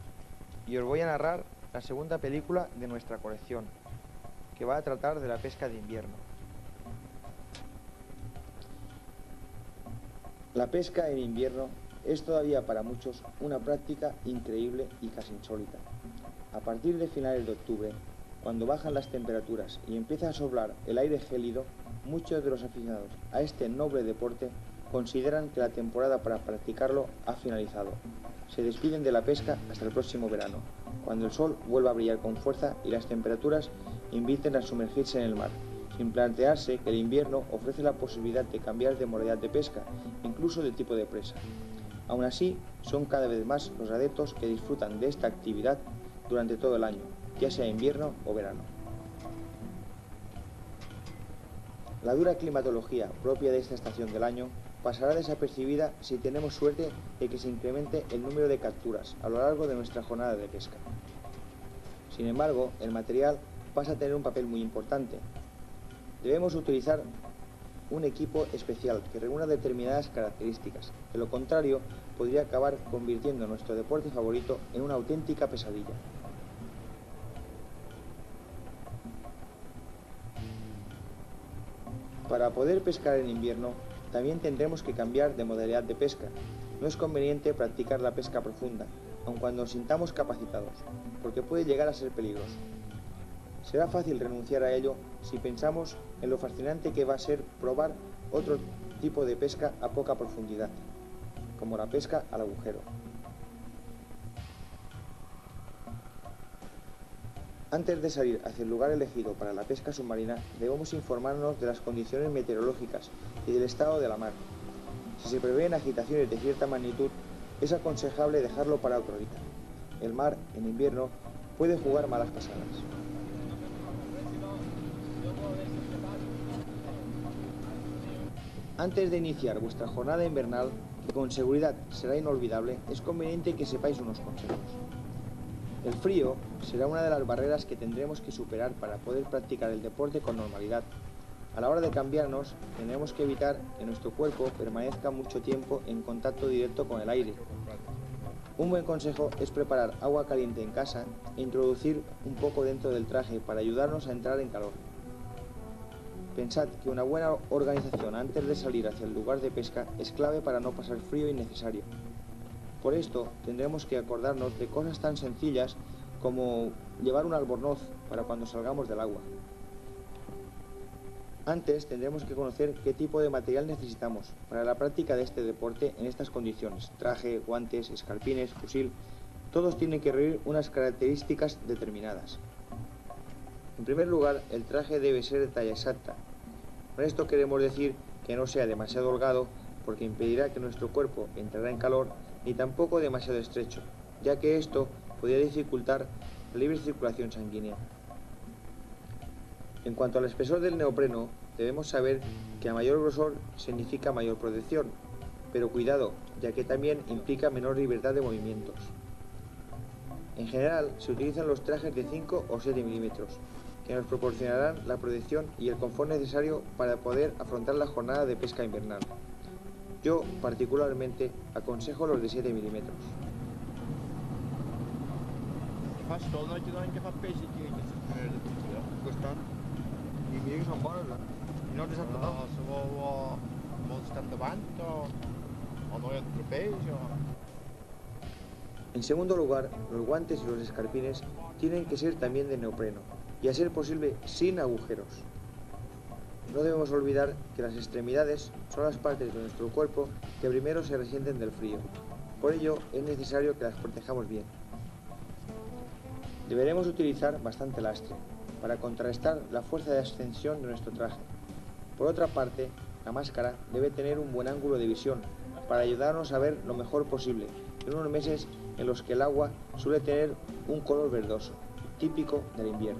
A: y os voy a narrar la segunda película de nuestra colección, que va a tratar de la pesca de invierno. La pesca en invierno es todavía para muchos una práctica increíble y casi insólita. A partir de finales de octubre, cuando bajan las temperaturas y empieza a soplar el aire gélido, muchos de los aficionados a este noble deporte consideran que la temporada para practicarlo ha finalizado. Se despiden de la pesca hasta el próximo verano, cuando el sol vuelva a brillar con fuerza y las temperaturas inviten a sumergirse en el mar, sin plantearse que el invierno ofrece la posibilidad de cambiar de modalidad de pesca, incluso de tipo de presa. Aún así, son cada vez más los adeptos que disfrutan de esta actividad durante todo el año, ya sea invierno o verano. La dura climatología propia de esta estación del año pasará desapercibida si tenemos suerte de que se incremente el número de capturas a lo largo de nuestra jornada de pesca. Sin embargo, el material pasa a tener un papel muy importante. Debemos utilizar un equipo especial que reúna determinadas características. De lo contrario, podría acabar convirtiendo nuestro deporte favorito en una auténtica pesadilla. Para poder pescar en invierno, también tendremos que cambiar de modalidad de pesca. No es conveniente practicar la pesca profunda, aun cuando nos sintamos capacitados, porque puede llegar a ser peligroso. Será fácil renunciar a ello si pensamos en lo fascinante que va a ser probar otro tipo de pesca a poca profundidad, como la pesca al agujero. Antes de salir hacia el lugar elegido para la pesca submarina, debemos informarnos de las condiciones meteorológicas y del estado de la mar. Si se prevén agitaciones de cierta magnitud, es aconsejable dejarlo para otro día. El mar, en invierno, puede jugar malas pasadas. Antes de iniciar vuestra jornada invernal, que con seguridad será inolvidable, es conveniente que sepáis unos consejos. El frío será una de las barreras que tendremos que superar para poder practicar el deporte con normalidad. A la hora de cambiarnos, tenemos que evitar que nuestro cuerpo permanezca mucho tiempo en contacto directo con el aire. Un buen consejo es preparar agua caliente en casa e introducir un poco dentro del traje para ayudarnos a entrar en calor. Pensad que una buena organización antes de salir hacia el lugar de pesca es clave para no pasar frío innecesario. Por esto, tendremos que acordarnos de cosas tan sencillas como llevar un albornoz para cuando salgamos del agua. Antes tendremos que conocer qué tipo de material necesitamos para la práctica de este deporte en estas condiciones. Traje, guantes, escarpines, fusil, todos tienen que reunir unas características determinadas. En primer lugar, el traje debe ser de talla exacta. Con esto queremos decir que no sea demasiado holgado porque impedirá que nuestro cuerpo entrara en calor, ni tampoco demasiado estrecho, ya que esto podría dificultar la libre circulación sanguínea. En cuanto al espesor del neopreno, debemos saber que a mayor grosor significa mayor protección, pero cuidado, ya que también implica menor libertad de movimientos. En general, se utilizan los trajes de 5 o 7 milímetros, que nos proporcionarán la protección y el confort necesario para poder afrontar la jornada de pesca invernal. Yo, particularmente, aconsejo los de 7 milímetros.
C: Forstår du ikke da ikke for peixe ikke
A: Costan y miren que son buenos, ¿no? Y no te has tratado.
C: så var motstående vant og nå er det peixe
A: En segundo lugar, los guantes y los escarpines tienen que ser también de neopreno y a ser posible sin agujeros. No debemos olvidar que las extremidades son las partes de nuestro cuerpo que primero se resienten del frío. Por ello, es necesario que las protejamos bien. Deberemos utilizar bastante lastre para contrarrestar la fuerza de ascensión de nuestro traje. Por otra parte, la máscara debe tener un buen ángulo de visión para ayudarnos a ver lo mejor posible en unos meses en los que el agua suele tener un color verdoso, típico del invierno.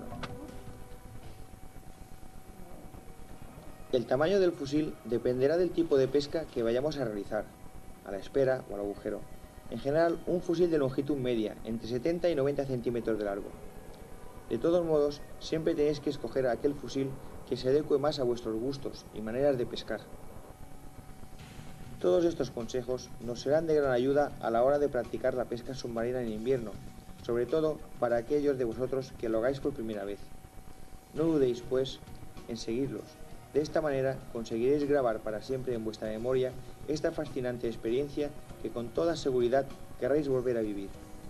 A: El tamaño del fusil dependerá del tipo de pesca que vayamos a realizar, a la espera o al agujero. En general, un fusil de longitud media, entre 70 y 90 centímetros de largo. De todos modos, siempre tenéis que escoger aquel fusil que se adecue más a vuestros gustos y maneras de pescar. Todos estos consejos nos serán de gran ayuda a la hora de practicar la pesca submarina en invierno, sobre todo para aquellos de vosotros que lo hagáis por primera vez. No dudéis, pues, en seguirlos. De esta manera conseguiréis grabar para siempre en vuestra memoria esta fascinante experiencia que con toda seguridad querréis volver a vivir.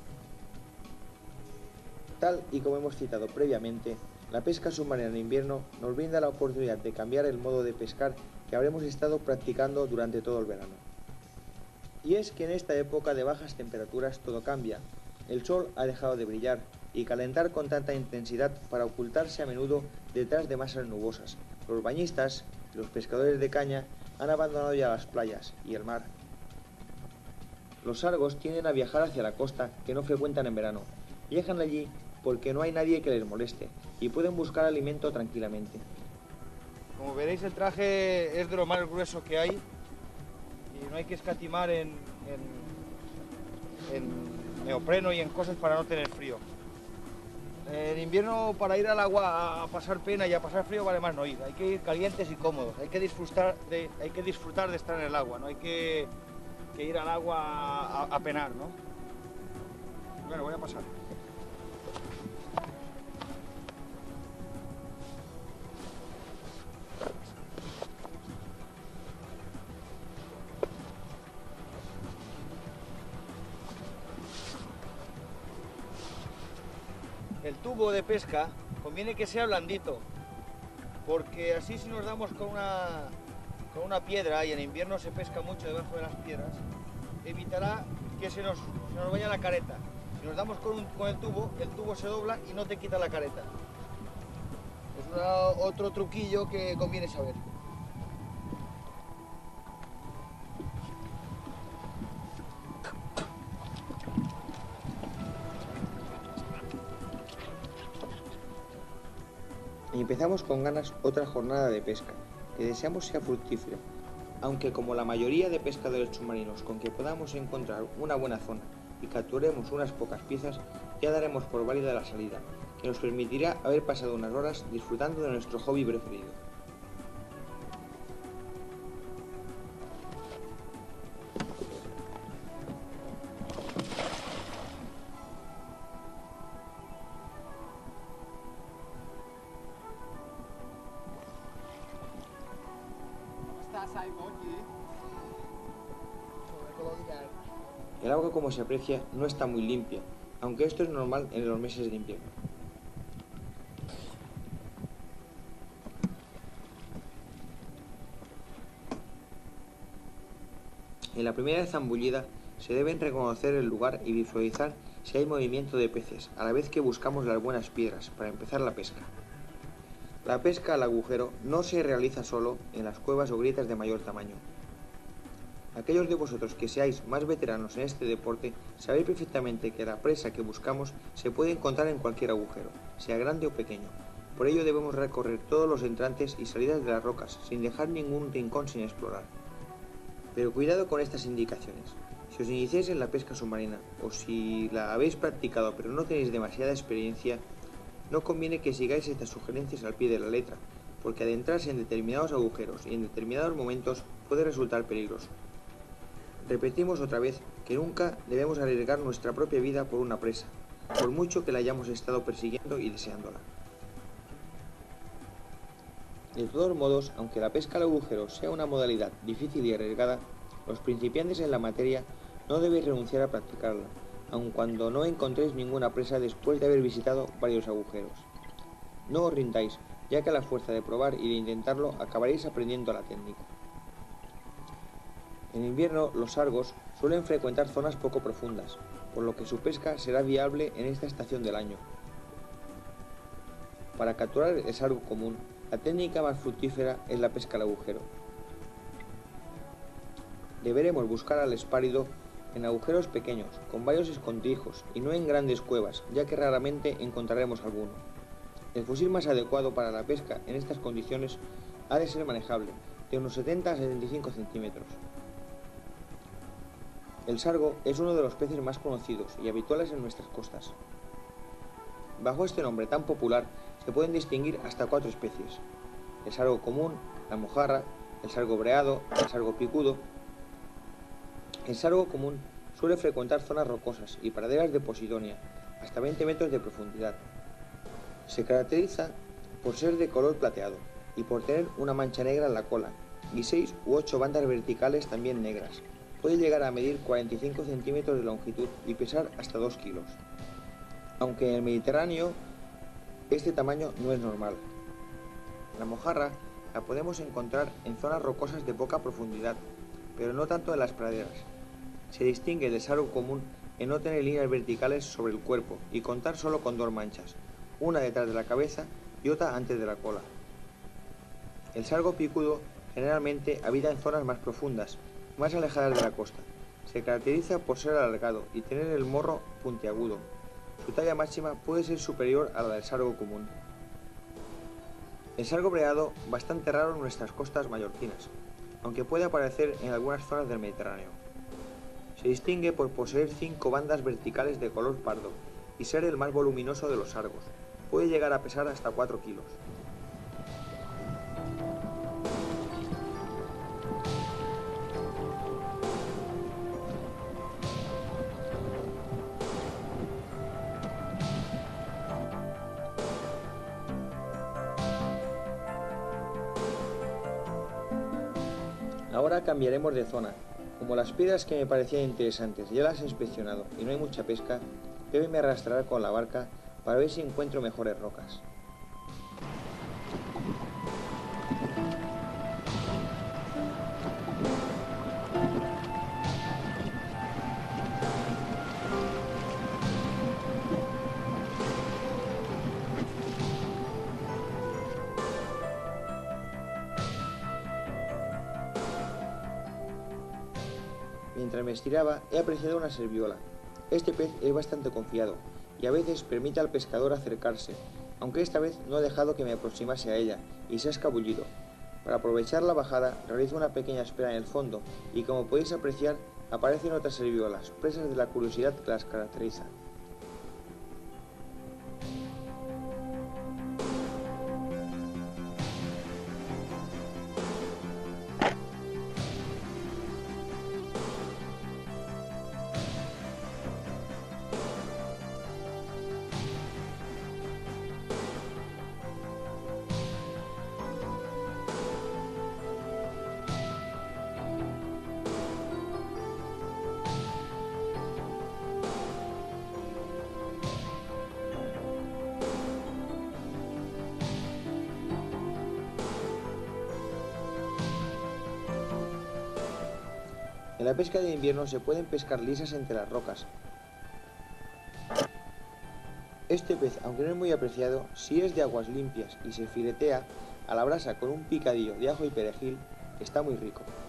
A: Tal y como hemos citado previamente, la pesca submarina en invierno nos brinda la oportunidad de cambiar el modo de pescar que habremos estado practicando durante todo el verano. Y es que en esta época de bajas temperaturas todo cambia. El sol ha dejado de brillar y calentar con tanta intensidad para ocultarse a menudo detrás de masas nubosas. Los bañistas y los pescadores de caña han abandonado ya las playas y el mar. Los sargos tienden a viajar hacia la costa, que no frecuentan en verano. Viajan allí porque no hay nadie que les moleste y pueden buscar alimento tranquilamente.
B: Como veréis, el traje es de lo más grueso que hay y no hay que escatimar en neopreno y en cosas para no tener frío. En invierno, para ir al agua a pasar pena y a pasar frío, vale más no ir. Hay que ir calientes y cómodos. Hay que disfrutar de estar en el agua. No hay que ir al agua a penar, ¿no? Bueno, voy a pasar. El tubo de pesca conviene que sea blandito, porque así si nos damos con una piedra, y en invierno se pesca mucho debajo de las piedras, evitará que se nos vaya la careta. Si nos damos con el tubo se dobla y no te quita la careta. Es otro truquillo que conviene saber.
A: Y empezamos con ganas otra jornada de pesca, que deseamos sea fructífera, aunque como la mayoría de pescadores submarinos con que podamos encontrar una buena zona y capturemos unas pocas piezas, ya daremos por válida la salida, que nos permitirá haber pasado unas horas disfrutando de nuestro hobby preferido. El agua, como se aprecia, no está muy limpia, aunque esto es normal en los meses de invierno. En la primera zambullida se deben reconocer el lugar y visualizar si hay movimiento de peces, a la vez que buscamos las buenas piedras para empezar la pesca. La pesca al agujero no se realiza solo en las cuevas o grietas de mayor tamaño. Aquellos de vosotros que seáis más veteranos en este deporte sabéis perfectamente que la presa que buscamos se puede encontrar en cualquier agujero, sea grande o pequeño. Por ello debemos recorrer todos los entrantes y salidas de las rocas, sin dejar ningún rincón sin explorar. Pero cuidado con estas indicaciones. Si os iniciáis en la pesca submarina, o si la habéis practicado pero no tenéis demasiada experiencia, no conviene que sigáis estas sugerencias al pie de la letra, porque adentrarse en determinados agujeros y en determinados momentos puede resultar peligroso. Repetimos otra vez que nunca debemos arriesgar nuestra propia vida por una presa, por mucho que la hayamos estado persiguiendo y deseándola. De todos modos, aunque la pesca al agujero sea una modalidad difícil y arriesgada, los principiantes en la materia no debéis renunciar a practicarla, aun cuando no encontréis ninguna presa después de haber visitado varios agujeros. No os rindáis, ya que a la fuerza de probar y de intentarlo acabaréis aprendiendo la técnica. En invierno, los sargos suelen frecuentar zonas poco profundas, por lo que su pesca será viable en esta estación del año. Para capturar el sargo común, la técnica más fructífera es la pesca al agujero. Deberemos buscar al espárido en agujeros pequeños, con varios escondrijos, y no en grandes cuevas, ya que raramente encontraremos alguno. El fusil más adecuado para la pesca en estas condiciones ha de ser manejable, de unos 70 a 75 centímetros. El sargo es uno de los peces más conocidos y habituales en nuestras costas. Bajo este nombre tan popular se pueden distinguir hasta 4 especies: el sargo común, la mojarra, el sargo breado, el sargo picudo. El sargo común suele frecuentar zonas rocosas y praderas de posidonia, hasta 20 metros de profundidad. Se caracteriza por ser de color plateado y por tener una mancha negra en la cola y 6 u 8 bandas verticales también negras. Puede llegar a medir 45 centímetros de longitud y pesar hasta 2 kilos. Aunque en el Mediterráneo este tamaño no es normal. La mojarra la podemos encontrar en zonas rocosas de poca profundidad, pero no tanto en las praderas. Se distingue del sargo común en no tener líneas verticales sobre el cuerpo y contar solo con dos manchas, una detrás de la cabeza y otra antes de la cola. El sargo picudo generalmente habita en zonas más profundas, más alejadas de la costa. Se caracteriza por ser alargado y tener el morro puntiagudo. Su talla máxima puede ser superior a la del sargo común. El sargo breado, bastante raro en nuestras costas mallorquinas, aunque puede aparecer en algunas zonas del Mediterráneo. Se distingue por poseer 5 bandas verticales de color pardo y ser el más voluminoso de los sargos. Puede llegar a pesar hasta 4 kilos. Ahora cambiaremos de zona. Como las piedras que me parecían interesantes ya las he inspeccionado y no hay mucha pesca, Pepe me arrastrará con la barca para ver si encuentro mejores rocas. Mientras me estiraba, he apreciado una serviola. Este pez es bastante confiado y a veces permite al pescador acercarse, aunque esta vez no he dejado que me aproximase a ella y se ha escabullido. Para aprovechar la bajada, realizo una pequeña espera en el fondo y, como podéis apreciar, aparecen otras serviolas, presas de la curiosidad que las caracteriza. En la pesca de invierno se pueden pescar lisas entre las rocas. Este pez, aunque no es muy apreciado, si es de aguas limpias y se filetea a la brasa con un picadillo de ajo y perejil, está muy rico.